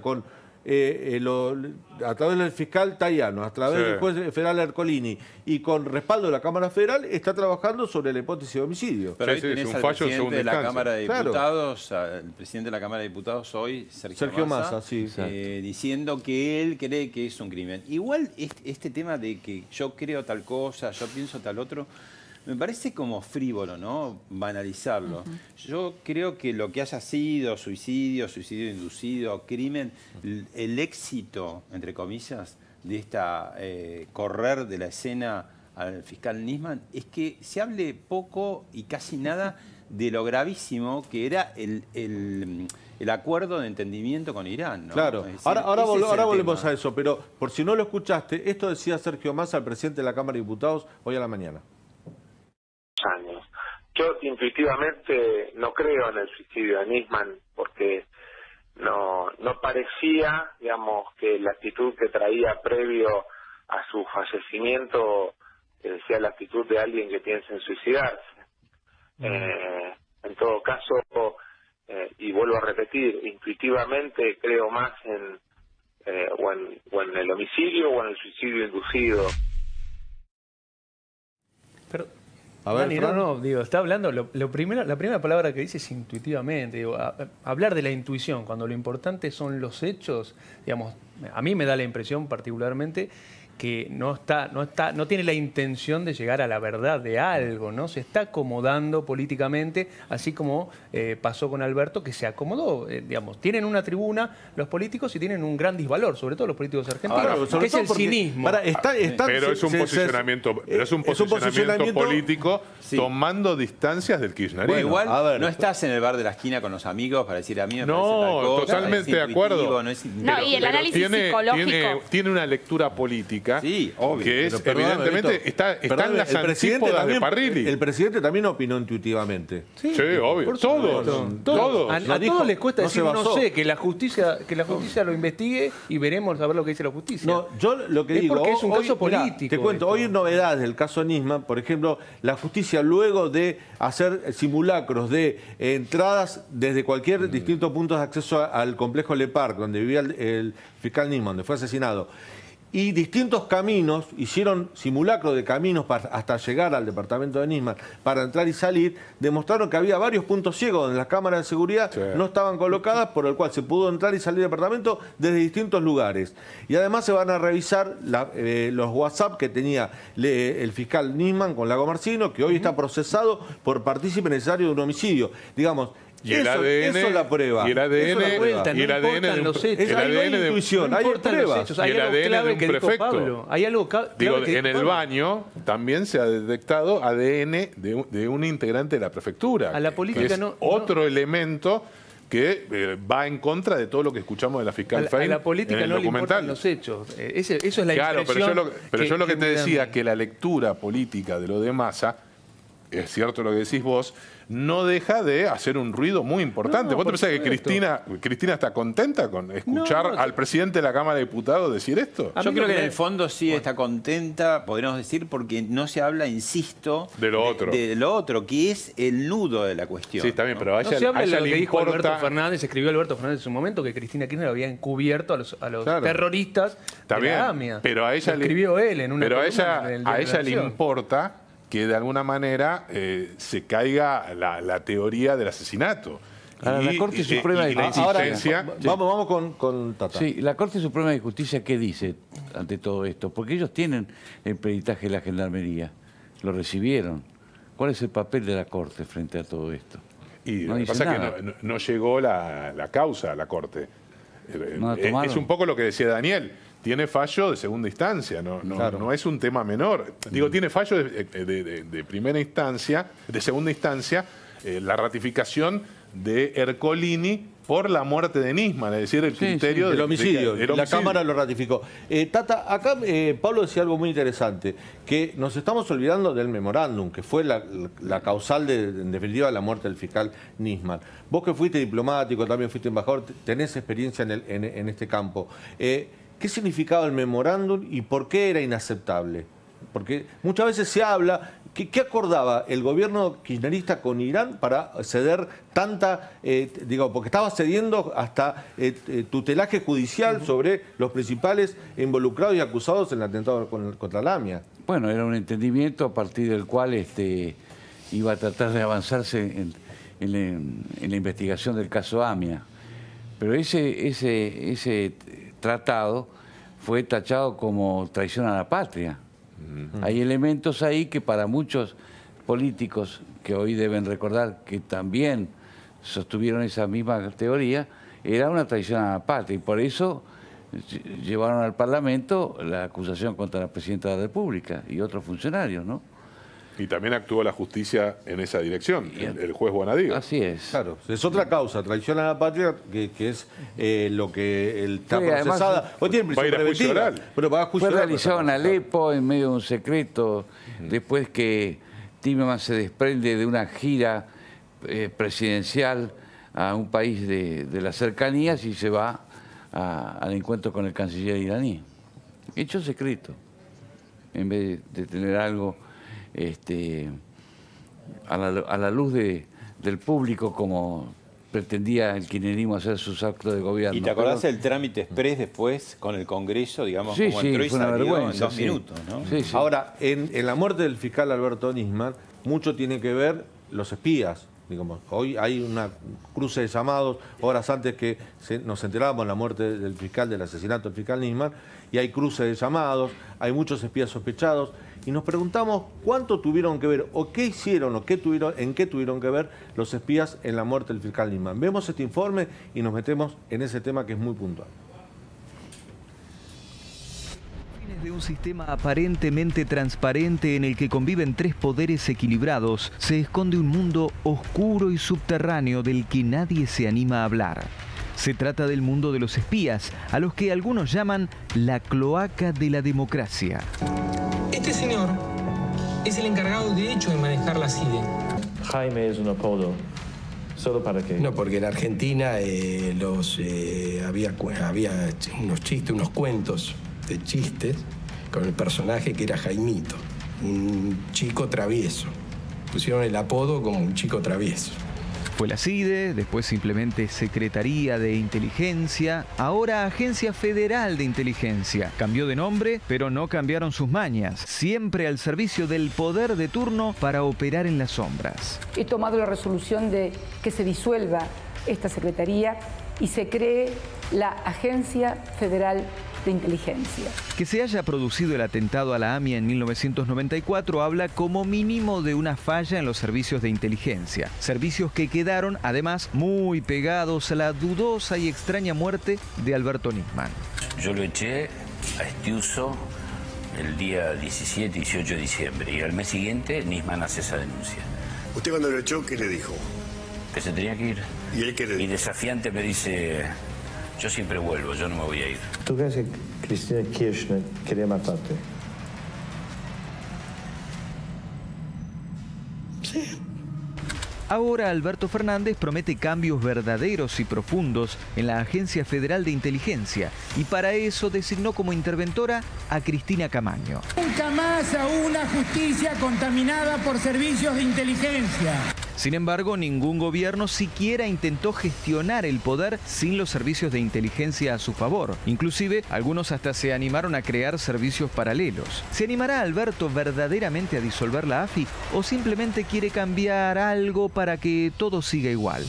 [SPEAKER 1] a través del fiscal Tayano, a través del juez federal Ercolini y con respaldo de la Cámara Federal, está trabajando sobre la hipótesis de homicidio.
[SPEAKER 8] Pero hoy tenés al presidente de la Cámara de Diputados, el presidente de la Cámara de Diputados hoy, Sergio Massa,
[SPEAKER 1] sí,
[SPEAKER 8] diciendo que él cree que es un crimen. Igual este tema de que yo creo tal cosa, yo pienso tal otro, me parece como frívolo, ¿no?, banalizarlo. Yo creo que lo que haya sido suicidio inducido, crimen, el éxito, entre comillas, de esta correr de la escena al fiscal Nisman es que se hable poco y casi nada de lo gravísimo que era el acuerdo de entendimiento con Irán, ¿no?
[SPEAKER 1] Claro,
[SPEAKER 8] decir,
[SPEAKER 1] ahora volvemos a eso, pero por si no lo escuchaste, esto decía Sergio Massa, el presidente de la Cámara de Diputados, hoy a la mañana.
[SPEAKER 11] Años. Yo intuitivamente no creo en el suicidio de Nisman porque no parecía, digamos, que la actitud que traía previo a su fallecimiento sea la actitud de alguien que piensa en suicidarse. En todo caso, y vuelvo a repetir, intuitivamente creo más en el homicidio o en el suicidio inducido.
[SPEAKER 15] Pero
[SPEAKER 1] a ver,
[SPEAKER 15] digo, está hablando, la primera palabra que dice es intuitivamente. Digo, hablar de la intuición, cuando lo importante son los hechos, digamos, a mí me da la impresión particularmente que no tiene la intención de llegar a la verdad de algo, ¿no? Se está acomodando políticamente, así como pasó con Alberto, que se acomodó, digamos. Tienen una tribuna los políticos y tienen un gran disvalor, sobre todo los políticos argentinos, que es el cinismo.
[SPEAKER 6] Pero es un posicionamiento político tomando distancias del kirchnerismo.
[SPEAKER 8] Bueno, igual no estás en el bar de la esquina con los amigos para decir a mí me parece tal cosa,
[SPEAKER 6] totalmente de acuerdo.
[SPEAKER 16] Y el análisis psicológico.
[SPEAKER 6] Tiene una lectura política.
[SPEAKER 8] Sí, obvio.
[SPEAKER 6] Que es, evidentemente, está en las antípodas de Parrilli.
[SPEAKER 1] El presidente también opinó intuitivamente.
[SPEAKER 6] Sí, obvio. Todos.
[SPEAKER 15] A todos les cuesta decir, no sé, que la justicia lo investigue y veremos a ver lo que dice la justicia.
[SPEAKER 1] No, yo lo que digo...
[SPEAKER 15] porque es un caso político.
[SPEAKER 1] Te cuento, hoy hay novedades del caso Nisman. Por ejemplo, la justicia, luego de hacer simulacros de entradas desde cualquier distinto punto de acceso al complejo Le Parc, donde vivía el fiscal Nisman, donde fue asesinado, y distintos caminos, hicieron simulacro de caminos hasta llegar al departamento de Nisman para entrar y salir, demostraron que había varios puntos ciegos donde las cámaras de seguridad no estaban colocadas, por el cual se pudo entrar y salir del departamento desde distintos lugares. Y además se van a revisar los WhatsApp que tenía el fiscal Nisman con Lago Marcino, que hoy está procesado por partícipe necesario de un homicidio. Digamos,
[SPEAKER 6] y el ADN,
[SPEAKER 1] eso es la prueba.
[SPEAKER 6] Y el ADN,
[SPEAKER 15] y el ADN
[SPEAKER 1] los hechos. No hay intuición, hay pruebas.
[SPEAKER 6] Y el ADN de un prefecto.
[SPEAKER 15] Hay algo
[SPEAKER 6] digo, en el baño también se ha detectado ADN de un integrante de la prefectura.
[SPEAKER 15] A la política
[SPEAKER 6] que es otro elemento que va en contra de todo lo que escuchamos de la fiscal Fein.
[SPEAKER 15] A la política no le importan los hechos. Eso es la impresión.
[SPEAKER 6] Pero yo lo que te decía, que la lectura política de lo de Massa, es cierto lo que decís vos, no deja de hacer un ruido muy importante. ¿Vos te pensás que Cristina está contenta con escuchar al presidente de la Cámara de Diputados decir esto?
[SPEAKER 8] Yo creo que en el fondo sí está contenta, podríamos decir, porque no se habla, insisto,
[SPEAKER 6] de lo otro.
[SPEAKER 8] De lo otro, que es el nudo de la cuestión.
[SPEAKER 6] Sí, está bien, pero a ella,
[SPEAKER 15] no se habla
[SPEAKER 6] a ella
[SPEAKER 15] de lo
[SPEAKER 6] le
[SPEAKER 15] que dijo
[SPEAKER 6] importa...
[SPEAKER 15] Alberto Fernández, escribió Alberto Fernández en su momento, que Cristina Kirchner había encubierto a los terroristas de la AMIA.
[SPEAKER 6] Pero a ella
[SPEAKER 15] escribió él en una
[SPEAKER 6] pero a ella le importa que de alguna manera se caiga la teoría del asesinato.
[SPEAKER 3] Ahora, la Corte Suprema de
[SPEAKER 6] Justicia...
[SPEAKER 1] Vamos con Tata.
[SPEAKER 3] Sí, la Corte Suprema de Justicia, ¿qué dice ante todo esto? Porque ellos tienen el peritaje de la Gendarmería, lo recibieron. ¿Cuál es el papel de la Corte frente a todo esto?
[SPEAKER 6] Y lo que pasa es que no llegó la causa a la Corte. Es un poco lo que decía Daniel. Tiene fallo de segunda instancia, no es un tema menor. Digo, tiene fallo de primera instancia, de segunda instancia, la ratificación de Ercolini por la muerte de Nisman, es decir, el criterio
[SPEAKER 1] del homicidio. La Cámara lo ratificó. Tata, acá Pablo decía algo muy interesante, que nos estamos olvidando del memorándum, que fue la causal, en definitiva, de la muerte del fiscal Nisman. Vos que fuiste diplomático, también fuiste embajador, tenés experiencia en este campo. ¿Qué significaba el memorándum y por qué era inaceptable? Porque muchas veces se habla, ¿qué acordaba el gobierno kirchnerista con Irán para ceder tanta, porque estaba cediendo hasta tutelaje judicial sobre los principales involucrados y acusados en el atentado contra la AMIA?
[SPEAKER 3] Bueno, era un entendimiento a partir del cual iba a tratar de avanzarse en la investigación del caso AMIA. Pero ese tratado fue tachado como traición a la patria. Hay elementos ahí que para muchos políticos que hoy deben recordar que también sostuvieron esa misma teoría, era una traición a la patria y por eso llevaron al Parlamento la acusación contra la Presidenta de la República y otros funcionarios, ¿no?
[SPEAKER 6] Y también actuó la justicia en esa dirección, el juez Bonadío.
[SPEAKER 3] Así es.
[SPEAKER 1] Claro, es otra causa, traición a la patria, que es lo que está procesada. Hoy tiene prisión preventiva, pero va a juicio
[SPEAKER 3] oral. Fue realizado en Alepo en medio de un secreto, después que Timerman se desprende de una gira presidencial a un país de las cercanías y se va al encuentro con el canciller iraní. Hecho secreto, en vez de tener algo a la luz del público como pretendía el kirchnerismo hacer sus actos de gobierno.
[SPEAKER 8] ¿Y te acordás del trámite express después con el Congreso, digamos,
[SPEAKER 3] sí,
[SPEAKER 8] como entró y
[SPEAKER 3] fue una
[SPEAKER 8] salió
[SPEAKER 3] vergüenza,
[SPEAKER 8] en 2 minutos, ¿no?
[SPEAKER 3] Sí, sí.
[SPEAKER 1] Ahora, en la muerte del fiscal Alberto Nisman, mucho tiene que ver los espías. Digamos, hoy hay una cruce de llamados, horas antes que nos enterábamos de la muerte del fiscal, del asesinato del fiscal Nisman, y hay cruce de llamados, hay muchos espías sospechados, y nos preguntamos cuánto tuvieron que ver, o qué hicieron, o en qué tuvieron que ver los espías en la muerte del fiscal Nisman. Vemos este informe y nos metemos en ese tema que es muy puntual.
[SPEAKER 9] De un sistema aparentemente transparente en el que conviven 3 poderes equilibrados, se esconde un mundo oscuro y subterráneo del que nadie se anima a hablar. Se trata del mundo de los espías, a los que algunos llaman la cloaca de la democracia.
[SPEAKER 17] Este señor es el encargado de hecho de manejar la CIDE.
[SPEAKER 18] Jaime es un apodo. ¿Solo para qué?
[SPEAKER 19] No, porque en Argentina había unos chistes, unos cuentos de chistes con el personaje que era Jaimito, un chico travieso. Pusieron el apodo como un chico travieso.
[SPEAKER 9] Fue la CIDE, después simplemente Secretaría de Inteligencia, ahora Agencia Federal de Inteligencia. Cambió de nombre, pero no cambiaron sus mañas. Siempre al servicio del poder de turno para operar en las sombras.
[SPEAKER 14] He tomado la resolución de que se disuelva esta Secretaría y se cree la Agencia Federal de Inteligencia.
[SPEAKER 9] Que se haya producido el atentado a la AMIA en 1994 habla como mínimo de una falla en los servicios de inteligencia. Servicios que quedaron, además, muy pegados a la dudosa y extraña muerte de Alberto Nisman.
[SPEAKER 5] Yo lo eché a Estiuso el día 17-18 de diciembre y al mes siguiente Nisman hace esa denuncia.
[SPEAKER 20] ¿Usted cuando lo echó qué le dijo?
[SPEAKER 5] Que se tenía que ir.
[SPEAKER 20] ¿Y él qué le dijo?
[SPEAKER 5] Y desafiante me dice, yo siempre vuelvo, yo no me voy a ir.
[SPEAKER 18] ¿Tú crees que Cristina Kirchner quería matarte?
[SPEAKER 20] Sí.
[SPEAKER 9] Ahora Alberto Fernández promete cambios verdaderos y profundos en la Agencia Federal de Inteligencia y para eso designó como interventora a Cristina Camaño.
[SPEAKER 13] Nunca más a una justicia contaminada por servicios de inteligencia.
[SPEAKER 9] Sin embargo, ningún gobierno siquiera intentó gestionar el poder sin los servicios de inteligencia a su favor. Inclusive, algunos hasta se animaron a crear servicios paralelos. ¿Se animará Alberto verdaderamente a disolver la AFI o simplemente quiere cambiar algo para que todo siga igual?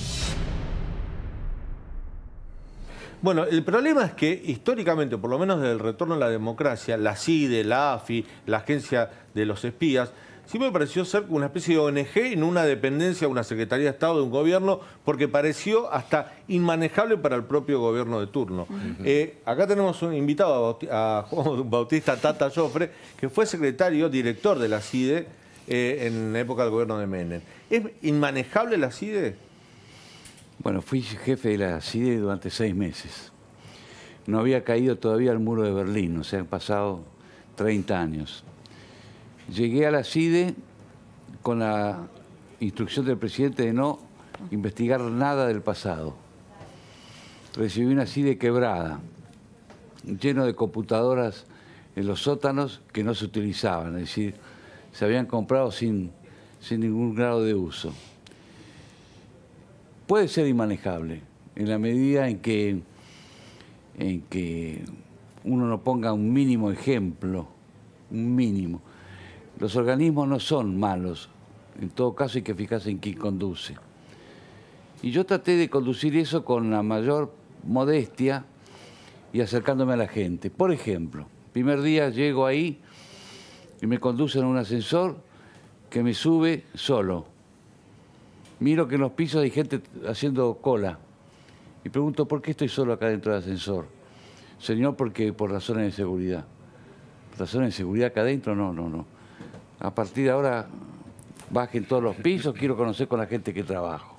[SPEAKER 1] Bueno, el problema es que históricamente, por lo menos desde el retorno a la democracia, la CIDE, la AFI, la Agencia de los Espías, sí me pareció ser una especie de ONG en una dependencia, una Secretaría de Estado de un gobierno, porque pareció hasta inmanejable para el propio gobierno de turno. Acá tenemos un invitado a Juan Bautista Tata Joffre, que fue secretario, director de la CIDE en la época del gobierno de Menem. ¿Es inmanejable la CIDE?
[SPEAKER 3] Bueno, fui jefe de la CIDE durante 6 meses. No había caído todavía el muro de Berlín, o sea, han pasado 30 años. Llegué a la CIDE con la instrucción del presidente de no investigar nada del pasado. Recibí una CIDE quebrada, lleno de computadoras en los sótanos que no se utilizaban, es decir, se habían comprado sin ningún grado de uso. Puede ser inmanejable en la medida en que uno no ponga un mínimo ejemplo, un mínimo. Los organismos no son malos, en todo caso hay que fijarse en quién conduce. Y yo traté de conducir eso con la mayor modestia y acercándome a la gente. Por ejemplo, primer día llego ahí y me conducen a un ascensor que me sube solo. Miro que en los pisos hay gente haciendo cola y pregunto ¿por qué estoy solo acá dentro del ascensor? Señor, porque por razones de seguridad. ¿Razones de seguridad acá adentro? No. A partir de ahora bajen todos los pisos, quiero conocer con la gente que trabajo.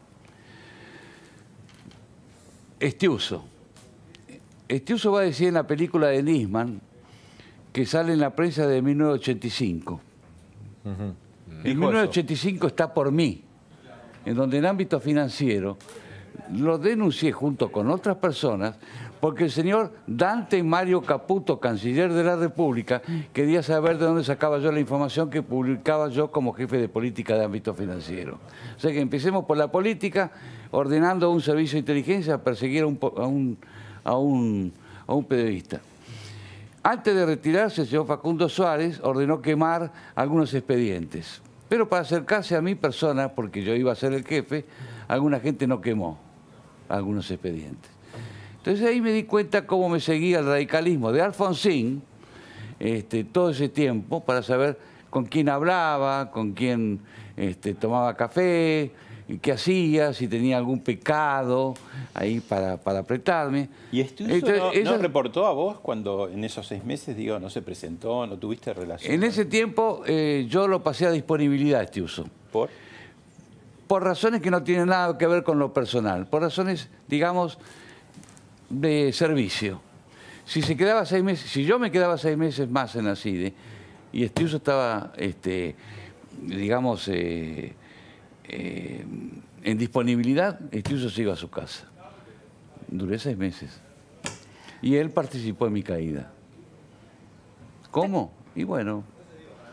[SPEAKER 3] Estiuso. Estiuso va a decir en la película de Nisman que sale en la prensa de 1985. En 1985 está Por mí, en donde en ámbito financiero lo denuncié junto con otras personas porque el señor Dante Mario Caputo, canciller de la República, quería saber de dónde sacaba yo la información que publicaba yo como jefe de política de ámbito financiero. O sea que empecemos por la política, ordenando un servicio de inteligencia a perseguir a un periodista. Antes de retirarse, el señor Facundo Suárez ordenó quemar algunos expedientes. Pero para acercarse a mi persona, porque yo iba a ser el jefe, alguna gente no quemó algunos expedientes. Entonces ahí me di cuenta cómo me seguía el radicalismo de Alfonsín todo ese tiempo para saber con quién hablaba, con quién tomaba café, qué hacía, si tenía algún pecado ahí para apretarme.
[SPEAKER 8] ¿Y Estiuso no reportó a vos cuando en esos 6 meses, digo, no se presentó, no tuviste relación?
[SPEAKER 3] En ese tiempo yo lo pasé a disponibilidad, Estiuso.
[SPEAKER 8] ¿Por?
[SPEAKER 3] Por razones que no tienen nada que ver con lo personal, por razones, digamos, de servicio. Si se quedaba 6 meses, si yo me quedaba 6 meses más en la CIDE y Estiuso estaba, digamos, en disponibilidad, Estiuso se iba a su casa. Duré 6 meses. Y él participó en mi caída. ¿Cómo? Y bueno,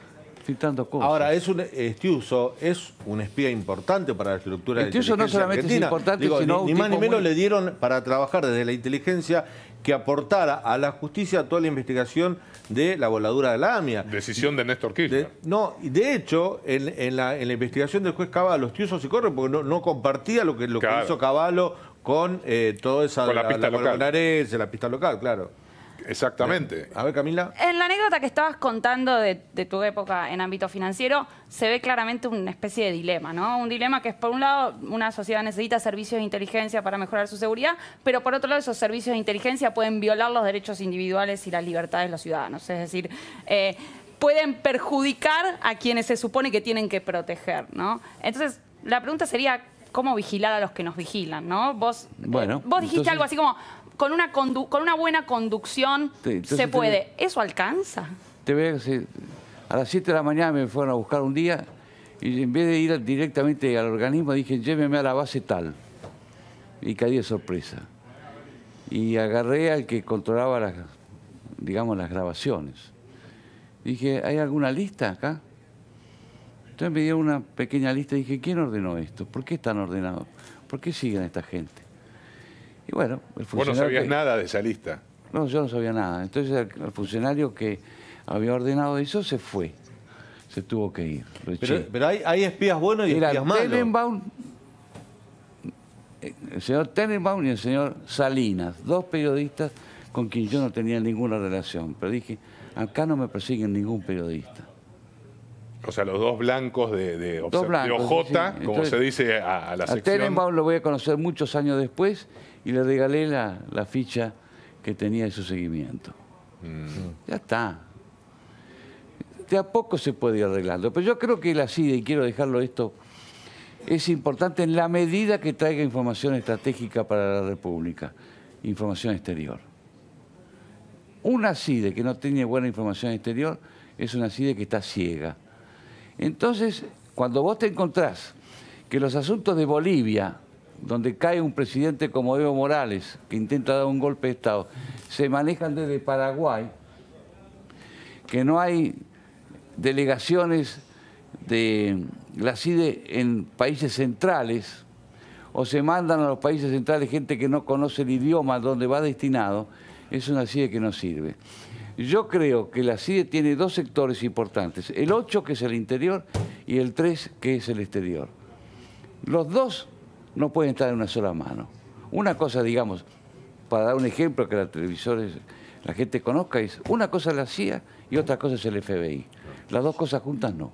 [SPEAKER 3] filtrando cosas.
[SPEAKER 1] Ahora, Estiuso es un espía importante para la estructura de la
[SPEAKER 3] Estiuso
[SPEAKER 1] inteligencia
[SPEAKER 3] no solamente
[SPEAKER 1] argentina.
[SPEAKER 3] es importante,
[SPEAKER 1] Digo,
[SPEAKER 3] sino
[SPEAKER 1] ni
[SPEAKER 3] un
[SPEAKER 1] más ni
[SPEAKER 3] tipo
[SPEAKER 1] menos
[SPEAKER 3] muy...
[SPEAKER 1] le dieron para trabajar desde la inteligencia que aportara a la justicia toda la investigación de la voladura de la AMIA.
[SPEAKER 6] Decisión de Néstor Kirchner.
[SPEAKER 1] De hecho, en la investigación del juez Cavallo, Estiuso se corre porque no compartía lo que hizo Cavallo con toda esa...
[SPEAKER 6] Con la pista local.
[SPEAKER 1] La pista local, claro.
[SPEAKER 6] Exactamente.
[SPEAKER 1] A ver, Camila.
[SPEAKER 16] En la anécdota que estabas contando de tu época en ámbito financiero, se ve claramente una especie de dilema, ¿no? Un dilema que es, por un lado, una sociedad necesita servicios de inteligencia para mejorar su seguridad, pero por otro lado, esos servicios de inteligencia pueden violar los derechos individuales y las libertades de los ciudadanos. Es decir, pueden perjudicar a quienes se supone que tienen que proteger, ¿no? Entonces, la pregunta sería, ¿cómo vigilar a los que nos vigilan, no? Vos dijiste algo así como... Con una buena conducción se puede. ¿Eso alcanza?
[SPEAKER 3] Te voy a decir, a las 7 de la mañana me fueron a buscar un día y en vez de ir directamente al organismo dije, lléveme a la base tal. Y caí de sorpresa. Y agarré al que controlaba las grabaciones. Dije, ¿hay alguna lista acá? Entonces me dieron una pequeña lista y dije, ¿quién ordenó esto? ¿Por qué están ordenados? ¿Por qué siguen a esta gente? Y bueno, el funcionario...
[SPEAKER 6] Vos no sabías nada de esa lista.
[SPEAKER 3] No, yo no sabía nada. Entonces el funcionario que había ordenado eso se fue. Se tuvo que ir.
[SPEAKER 1] Pero hay espías buenos y espías malos.
[SPEAKER 3] El señor Tenenbaum y el señor Salinas, dos periodistas con quien yo no tenía ninguna relación. Pero dije, acá no me persiguen ningún periodista.
[SPEAKER 6] O sea, los dos blancos de OJ,
[SPEAKER 3] sí.
[SPEAKER 6] como se dice a la sección.
[SPEAKER 3] A Tenenbaum lo voy a conocer muchos años después y le regalé la ficha que tenía de su seguimiento. Ya está. De a poco se puede ir arreglando. Pero yo creo que la CIDE, y quiero dejarlo esto, es importante en la medida que traiga información estratégica para la República, información exterior. Una CIDE que no tiene buena información exterior es una CIDE que está ciega. Entonces, cuando vos te encontrás que los asuntos de Bolivia, donde cae un presidente como Evo Morales, que intenta dar un golpe de Estado, se manejan desde Paraguay, que no hay delegaciones de la CIDE en países centrales, o se mandan a los países centrales gente que no conoce el idioma donde va destinado, es una CIDE que no sirve. Yo creo que la CIDE tiene dos sectores importantes, el 8 que es el interior y el 3 que es el exterior. Los dos no pueden estar en una sola mano. Una cosa, digamos, para dar un ejemplo que los televisores, la gente conozca, es una cosa es la CIA y otra cosa es el FBI. Las dos cosas juntas no.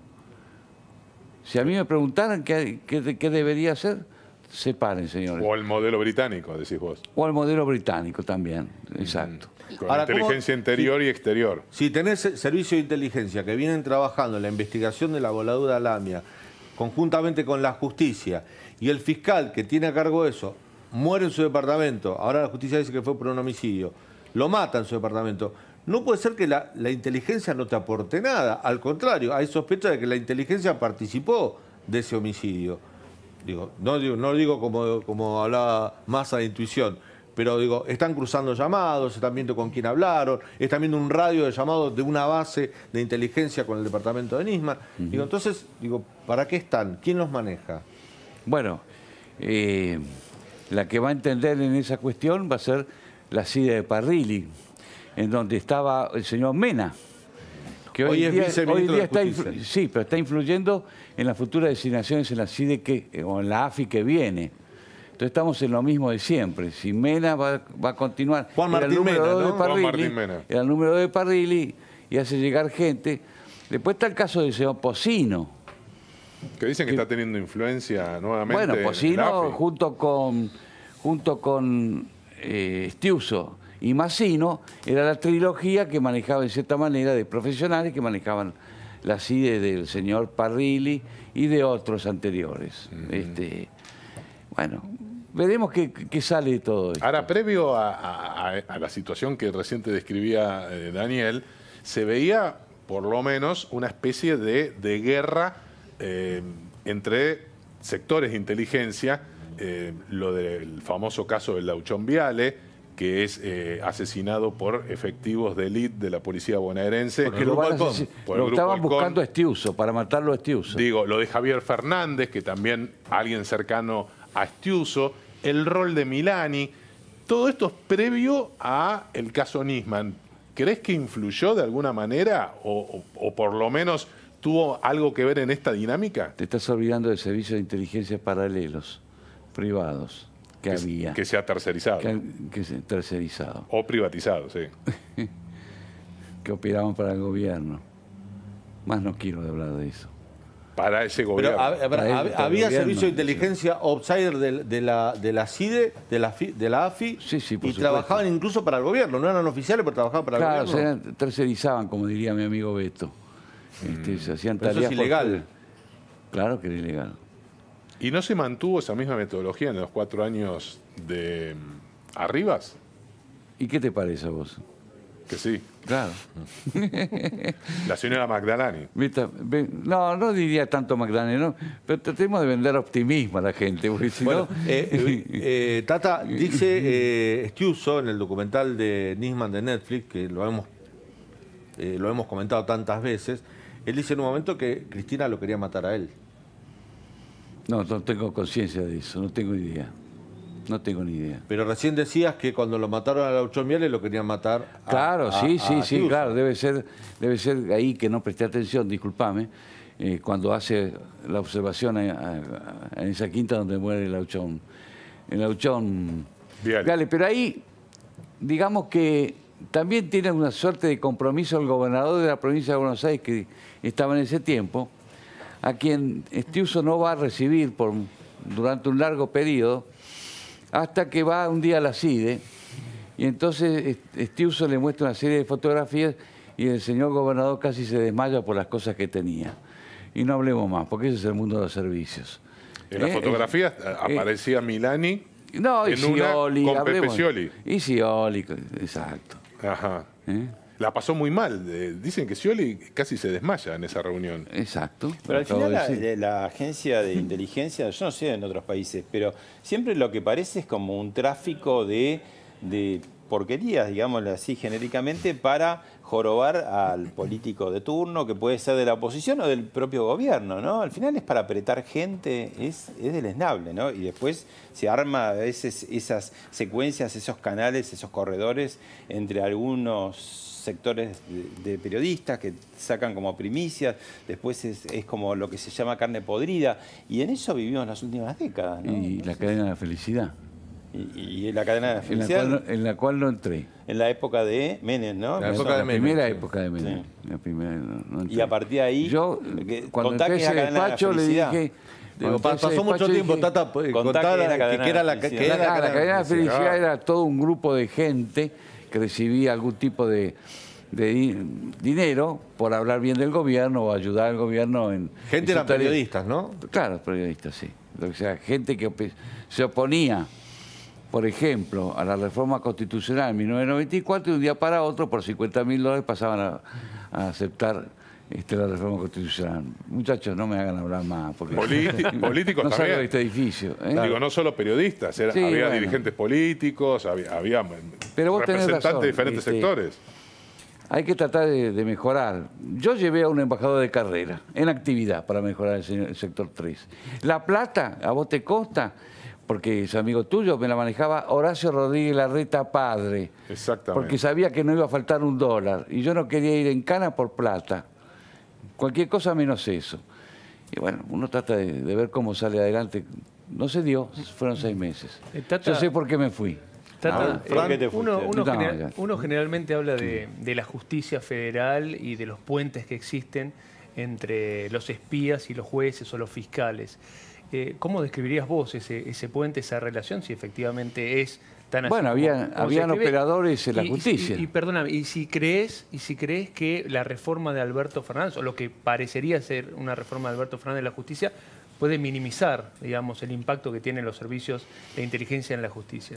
[SPEAKER 3] Si a mí me preguntaran qué debería hacer, separen, señores.
[SPEAKER 6] O el modelo británico, decís vos.
[SPEAKER 3] O el modelo británico también, exacto.
[SPEAKER 6] Con inteligencia interior y exterior.
[SPEAKER 1] Si tenés servicio de inteligencia que vienen trabajando en la investigación de la voladura de la AMIA, conjuntamente con la justicia, y el fiscal que tiene a cargo eso muere en su departamento, ahora la justicia dice que fue por un homicidio, lo mata en su departamento, no puede ser que la inteligencia no te aporte nada. Al contrario, hay sospecha de que la inteligencia participó de ese homicidio. No lo digo como hablaba Massa de intuición, pero digo, están cruzando llamados, están viendo con quién hablaron, están viendo un radio de llamados de una base de inteligencia con el departamento de Nisman. Entonces, ¿para qué están? ¿Quién los maneja?
[SPEAKER 3] Bueno, la que va a entender en esa cuestión va a ser la CIDE de Parrilli, en donde estaba el señor Mena, que hoy día está influyendo en las futuras designaciones en la CIDE o en la AFI que viene. Entonces estamos en lo mismo de siempre. Si Mena va a continuar, era el número 2 de Parrilli y hace llegar gente. Después está el caso del señor Pocino.
[SPEAKER 6] Que dicen que está teniendo influencia nuevamente.
[SPEAKER 3] Bueno, Pocino junto con Estiuso y Massino era la trilogía que manejaba en cierta manera de profesionales que manejaban la CIDE del señor Parrilli y de otros anteriores. Bueno, veremos qué sale de todo esto.
[SPEAKER 6] Ahora, previo a la situación que recién te describía Daniel, se veía por lo menos una especie de guerra entre sectores de inteligencia, lo del famoso caso del Lauchón Viale, que es asesinado por efectivos de élite de la policía bonaerense.
[SPEAKER 3] Porque lo estaban buscando a Estiuso, para matarlo a Estiuso.
[SPEAKER 6] Digo, lo de Javier Fernández, que también alguien cercano a Estiuso, el rol de Milani, todo esto es previo a el caso Nisman. ¿Crees que influyó de alguna manera o por lo menos tuvo algo que ver en esta dinámica?
[SPEAKER 3] Te estás olvidando de servicios de inteligencia paralelos, privados, que había.
[SPEAKER 6] Que se ha tercerizado.
[SPEAKER 3] Que se ha tercerizado.
[SPEAKER 6] O privatizado, sí.
[SPEAKER 3] Que operaban para el gobierno. Más no quiero hablar de eso.
[SPEAKER 6] Para ese gobierno.
[SPEAKER 1] Pero había servicio de inteligencia outsider de la CIDE, de la AFI,
[SPEAKER 3] sí, por
[SPEAKER 1] y
[SPEAKER 3] supuesto.
[SPEAKER 1] Trabajaban incluso para el gobierno. No eran oficiales, pero trabajaban para el gobierno.
[SPEAKER 3] Claro, tercerizaban, como diría mi amigo Beto. Se hacían
[SPEAKER 1] pero
[SPEAKER 3] tareas.
[SPEAKER 1] Eso es ilegal.
[SPEAKER 3] Claro que era ilegal.
[SPEAKER 6] ¿Y no se mantuvo esa misma metodología en los 4 años de Arribas?
[SPEAKER 3] ¿Y qué te parece a vos?
[SPEAKER 6] Que sí.
[SPEAKER 3] Claro.
[SPEAKER 6] La señora Magdalani.
[SPEAKER 3] No diría tanto Magdalani, ¿no? Pero tratemos de vender optimismo a la gente, porque si
[SPEAKER 1] bueno,
[SPEAKER 3] no...
[SPEAKER 1] Tata, dice Estiuso en el documental de Nisman de Netflix, que lo hemos comentado tantas veces, él dice en un momento que Cristina lo quería matar a él.
[SPEAKER 3] No tengo conciencia de eso, no tengo idea. No tengo ni idea.
[SPEAKER 1] Pero recién decías que cuando lo mataron a Lauchón Viale lo querían matar a
[SPEAKER 3] Claro, sí,
[SPEAKER 1] Estiuso.
[SPEAKER 3] claro. Debe ser ahí que no presté atención, discúlpame, cuando hace la observación en esa quinta donde muere Lauchón Viale. Pero ahí, digamos que también tiene una suerte de compromiso el gobernador de la provincia de Buenos Aires, que estaba en ese tiempo, a quien Estiuso no va a recibir durante un largo periodo, hasta que va un día a la CIDE, y entonces Estiuso le muestra una serie de fotografías y el señor gobernador casi se desmaya por las cosas que tenía. Y no hablemos más, porque ese es el mundo de los servicios.
[SPEAKER 6] En las fotografías aparecía Milani en
[SPEAKER 3] Scioli,
[SPEAKER 6] una con Pepe Scioli.
[SPEAKER 3] Y Scioli, exacto.
[SPEAKER 6] Ajá. La pasó muy mal. Dicen que Scioli casi se desmaya en esa reunión.
[SPEAKER 3] Exacto.
[SPEAKER 8] Pero al final la agencia de inteligencia, yo no sé en otros países, pero siempre lo que parece es como un tráfico de porquerías, digámoslo así genéricamente, para jorobar al político de turno, que puede ser de la oposición o del propio gobierno, ¿no? Al final es para apretar gente, es deleznable, ¿no? Y después se arma a veces esas secuencias, esos canales, esos corredores entre algunos sectores de periodistas que sacan como primicias, después es como lo que se llama carne podrida, y en eso vivimos en las últimas décadas, ¿no?
[SPEAKER 3] Y la cadena de la felicidad.
[SPEAKER 8] Y la cadena de la felicidad.
[SPEAKER 3] En la cual no entré.
[SPEAKER 8] En la época de Menem, ¿no?
[SPEAKER 3] La primera época de Menem.
[SPEAKER 8] Sí.
[SPEAKER 3] La primera, no entré.
[SPEAKER 8] Y a partir de ahí,
[SPEAKER 3] yo, cuando entré ese despacho, le dije...
[SPEAKER 1] pasó mucho tiempo, Tata, contar que era la cadena
[SPEAKER 3] de la felicidad. Era todo un grupo de gente que recibía algún tipo de dinero por hablar bien del gobierno o ayudar al gobierno en...
[SPEAKER 1] Gente eran periodistas, ¿no?
[SPEAKER 3] Claro, periodistas, sí. O sea, gente que se oponía, por ejemplo, a la reforma constitucional en 1994 y de un día para otro, por $50.000 pasaban a aceptar la reforma constitucional. Muchachos, no me hagan hablar más. Porque
[SPEAKER 6] políticos
[SPEAKER 3] no
[SPEAKER 6] también.
[SPEAKER 3] De este edificio.
[SPEAKER 6] Digo, no solo periodistas, había dirigentes políticos, había representantes de diferentes sectores.
[SPEAKER 3] Hay que tratar de mejorar. Yo llevé a un embajador de carrera en actividad para mejorar el sector 3. La plata, a vos te consta, porque es amigo tuyo, me la manejaba Horacio Rodríguez Larreta padre.
[SPEAKER 6] Exactamente.
[SPEAKER 3] Porque sabía que no iba a faltar $1 y yo no quería ir en cana por plata. Cualquier cosa menos eso. Y bueno, uno trata de ver cómo sale adelante. No se dio, fueron 6 meses. Yo sé por qué me fui.
[SPEAKER 15] Uno generalmente habla de la justicia federal y de los puentes que existen entre los espías y los jueces o los fiscales. ¿Cómo describirías vos ese puente, esa relación, si efectivamente es tan así?
[SPEAKER 3] Bueno, habían operadores en la justicia.
[SPEAKER 15] Perdóname, ¿y si crees que la reforma de Alberto Fernández, o lo que parecería ser una reforma de Alberto Fernández de la justicia, puede minimizar, digamos, el impacto que tienen los servicios de inteligencia en la justicia?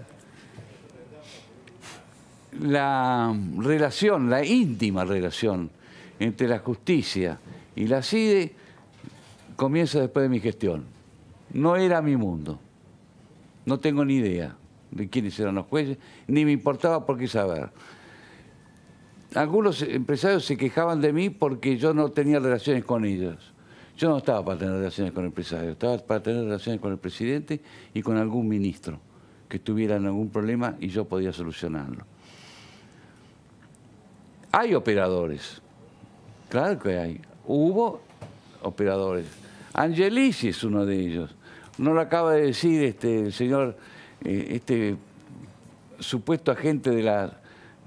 [SPEAKER 3] La íntima relación entre la justicia y la CIDE comienza después de mi gestión. No era mi mundo. No tengo ni idea. de quiénes eran los jueces, ni me importaba por qué saber. Algunos empresarios se quejaban de mí porque yo no tenía relaciones con ellos. Yo no estaba para tener relaciones con empresarios, estaba para tener relaciones con el presidente y con algún ministro que tuviera algún problema y yo podía solucionarlo. Hay operadores, claro que hay. Hubo operadores. Angelici es uno de ellos. No lo acaba de decir el señor, supuesto agente de la...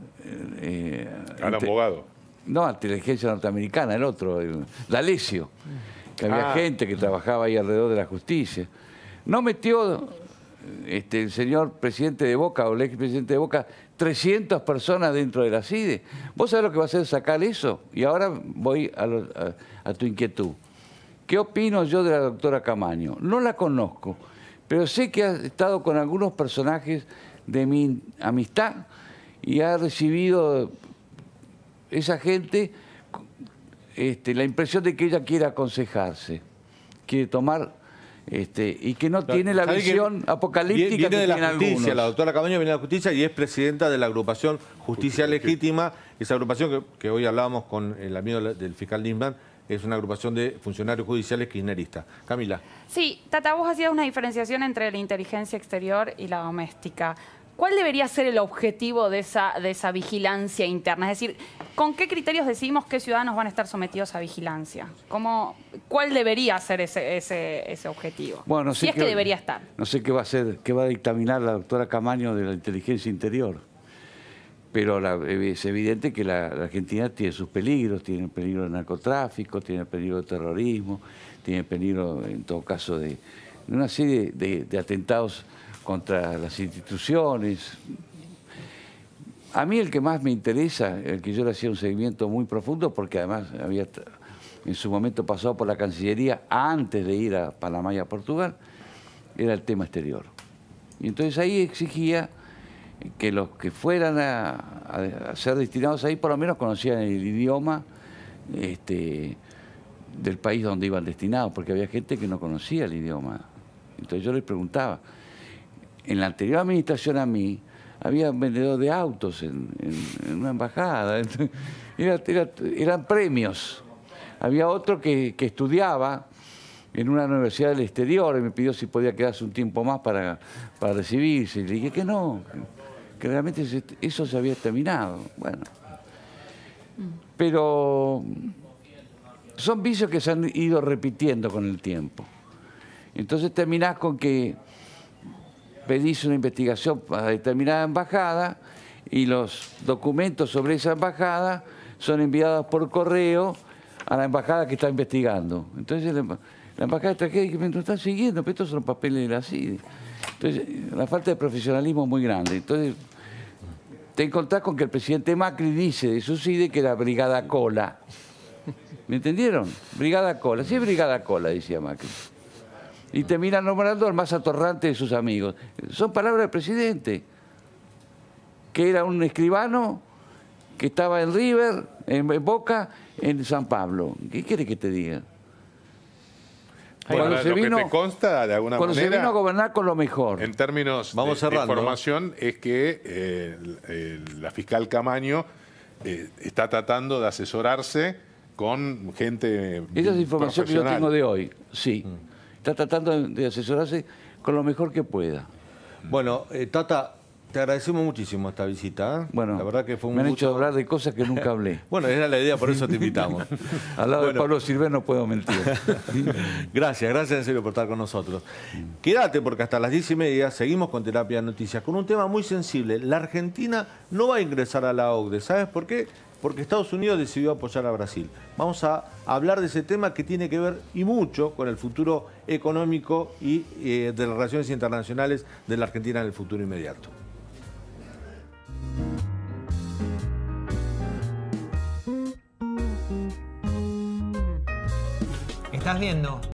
[SPEAKER 6] Alan Bogado.
[SPEAKER 3] No, inteligencia norteamericana, el otro, D'Alessio, que había gente que trabajaba ahí alrededor de la justicia. No metió el señor presidente de Boca o el expresidente de Boca 300 personas dentro de la CIDE. ¿Vos sabés lo que va a hacer sacar eso? Y ahora voy a tu inquietud. ¿Qué opino yo de la doctora Camaño? No la conozco, pero sé que ha estado con algunos personajes de mi amistad y ha recibido esa gente la impresión de que ella quiere aconsejarse, quiere tomar y que no tiene la visión apocalíptica que tienen algunos.
[SPEAKER 1] La doctora Camaño viene de la justicia y es presidenta de la agrupación Justicia Legítima. Esa agrupación que hoy hablábamos con el amigo del fiscal Nisman, es una agrupación de funcionarios judiciales kirchneristas. Camila.
[SPEAKER 16] Sí, Tata, vos hacías una diferenciación entre la inteligencia exterior y la doméstica. ¿Cuál debería ser el objetivo de esa vigilancia interna? Es decir, ¿con qué criterios decidimos qué ciudadanos van a estar sometidos a vigilancia? ¿Cuál debería ser ese objetivo?
[SPEAKER 3] Bueno, no sé
[SPEAKER 16] si es que debería estar.
[SPEAKER 3] No sé qué va a hacer, qué va a dictaminar la doctora Camaño de la inteligencia interior. Pero es evidente que la Argentina tiene sus peligros, tiene el peligro del narcotráfico, tiene el peligro del terrorismo, tiene el peligro, en todo caso, de una serie de atentados contra las instituciones. A mí el que más me interesa, el que yo le hacía un seguimiento muy profundo, porque además había en su momento pasado por la Cancillería antes de ir a Panamá y a Portugal, era el tema exterior. Y entonces ahí exigía que los que fueran a ser destinados ahí por lo menos conocían el idioma del país donde iban destinados, porque había gente que no conocía el idioma. Entonces yo les preguntaba. En la anterior administración a mí, había un vendedor de autos en una embajada. Eran premios. Había otro que estudiaba en una universidad del exterior y me pidió si podía quedarse un tiempo más para recibirse. Y le dije que no, que realmente eso se había terminado. Bueno, pero son vicios que se han ido repitiendo con el tiempo. Entonces terminás con que pedís una investigación para determinada embajada y los documentos sobre esa embajada son enviados por correo a la embajada que está investigando. Entonces la embajada extranjera dice, me están siguiendo, pero estos son papeles de la CIDE. Entonces la falta de profesionalismo es muy grande. Entonces te encontrás con que el presidente Macri dice de su CIDE que era Brigada Cola. ¿Me entendieron? Brigada Cola. Sí, es Brigada Cola, decía Macri. Y termina nombrando al más atorrante de sus amigos. Son palabras del presidente, que era un escribano que estaba en River, en Boca, en San Pablo. ¿Qué quiere que te diga?
[SPEAKER 6] Bueno, lo que te consta, de alguna manera...
[SPEAKER 3] Cuando se vino a gobernar con lo mejor.
[SPEAKER 6] En términos de información, es que la fiscal Camaño está tratando de asesorarse con gente
[SPEAKER 3] Esa es información que yo tengo de hoy, sí. Está tratando de asesorarse con lo mejor que pueda.
[SPEAKER 1] Bueno, Tata, te agradecemos muchísimo esta visita.
[SPEAKER 3] Bueno,
[SPEAKER 1] la verdad que fue un
[SPEAKER 3] me han
[SPEAKER 1] gusto.
[SPEAKER 3] hecho hablar de cosas que nunca hablé.
[SPEAKER 1] Bueno, era la idea, por eso te invitamos.
[SPEAKER 3] Al lado de Pablo Silver no puedo mentir.
[SPEAKER 1] Gracias en serio por estar con nosotros. Quédate porque hasta las 10:30 seguimos con Terapia de Noticias, con un tema muy sensible. La Argentina no va a ingresar a la OCDE. ¿Sabes por qué? Porque Estados Unidos decidió apoyar a Brasil. Vamos a hablar de ese tema que tiene que ver y mucho con el futuro económico y de las relaciones internacionales de la Argentina en el futuro inmediato.
[SPEAKER 21] Estás viendo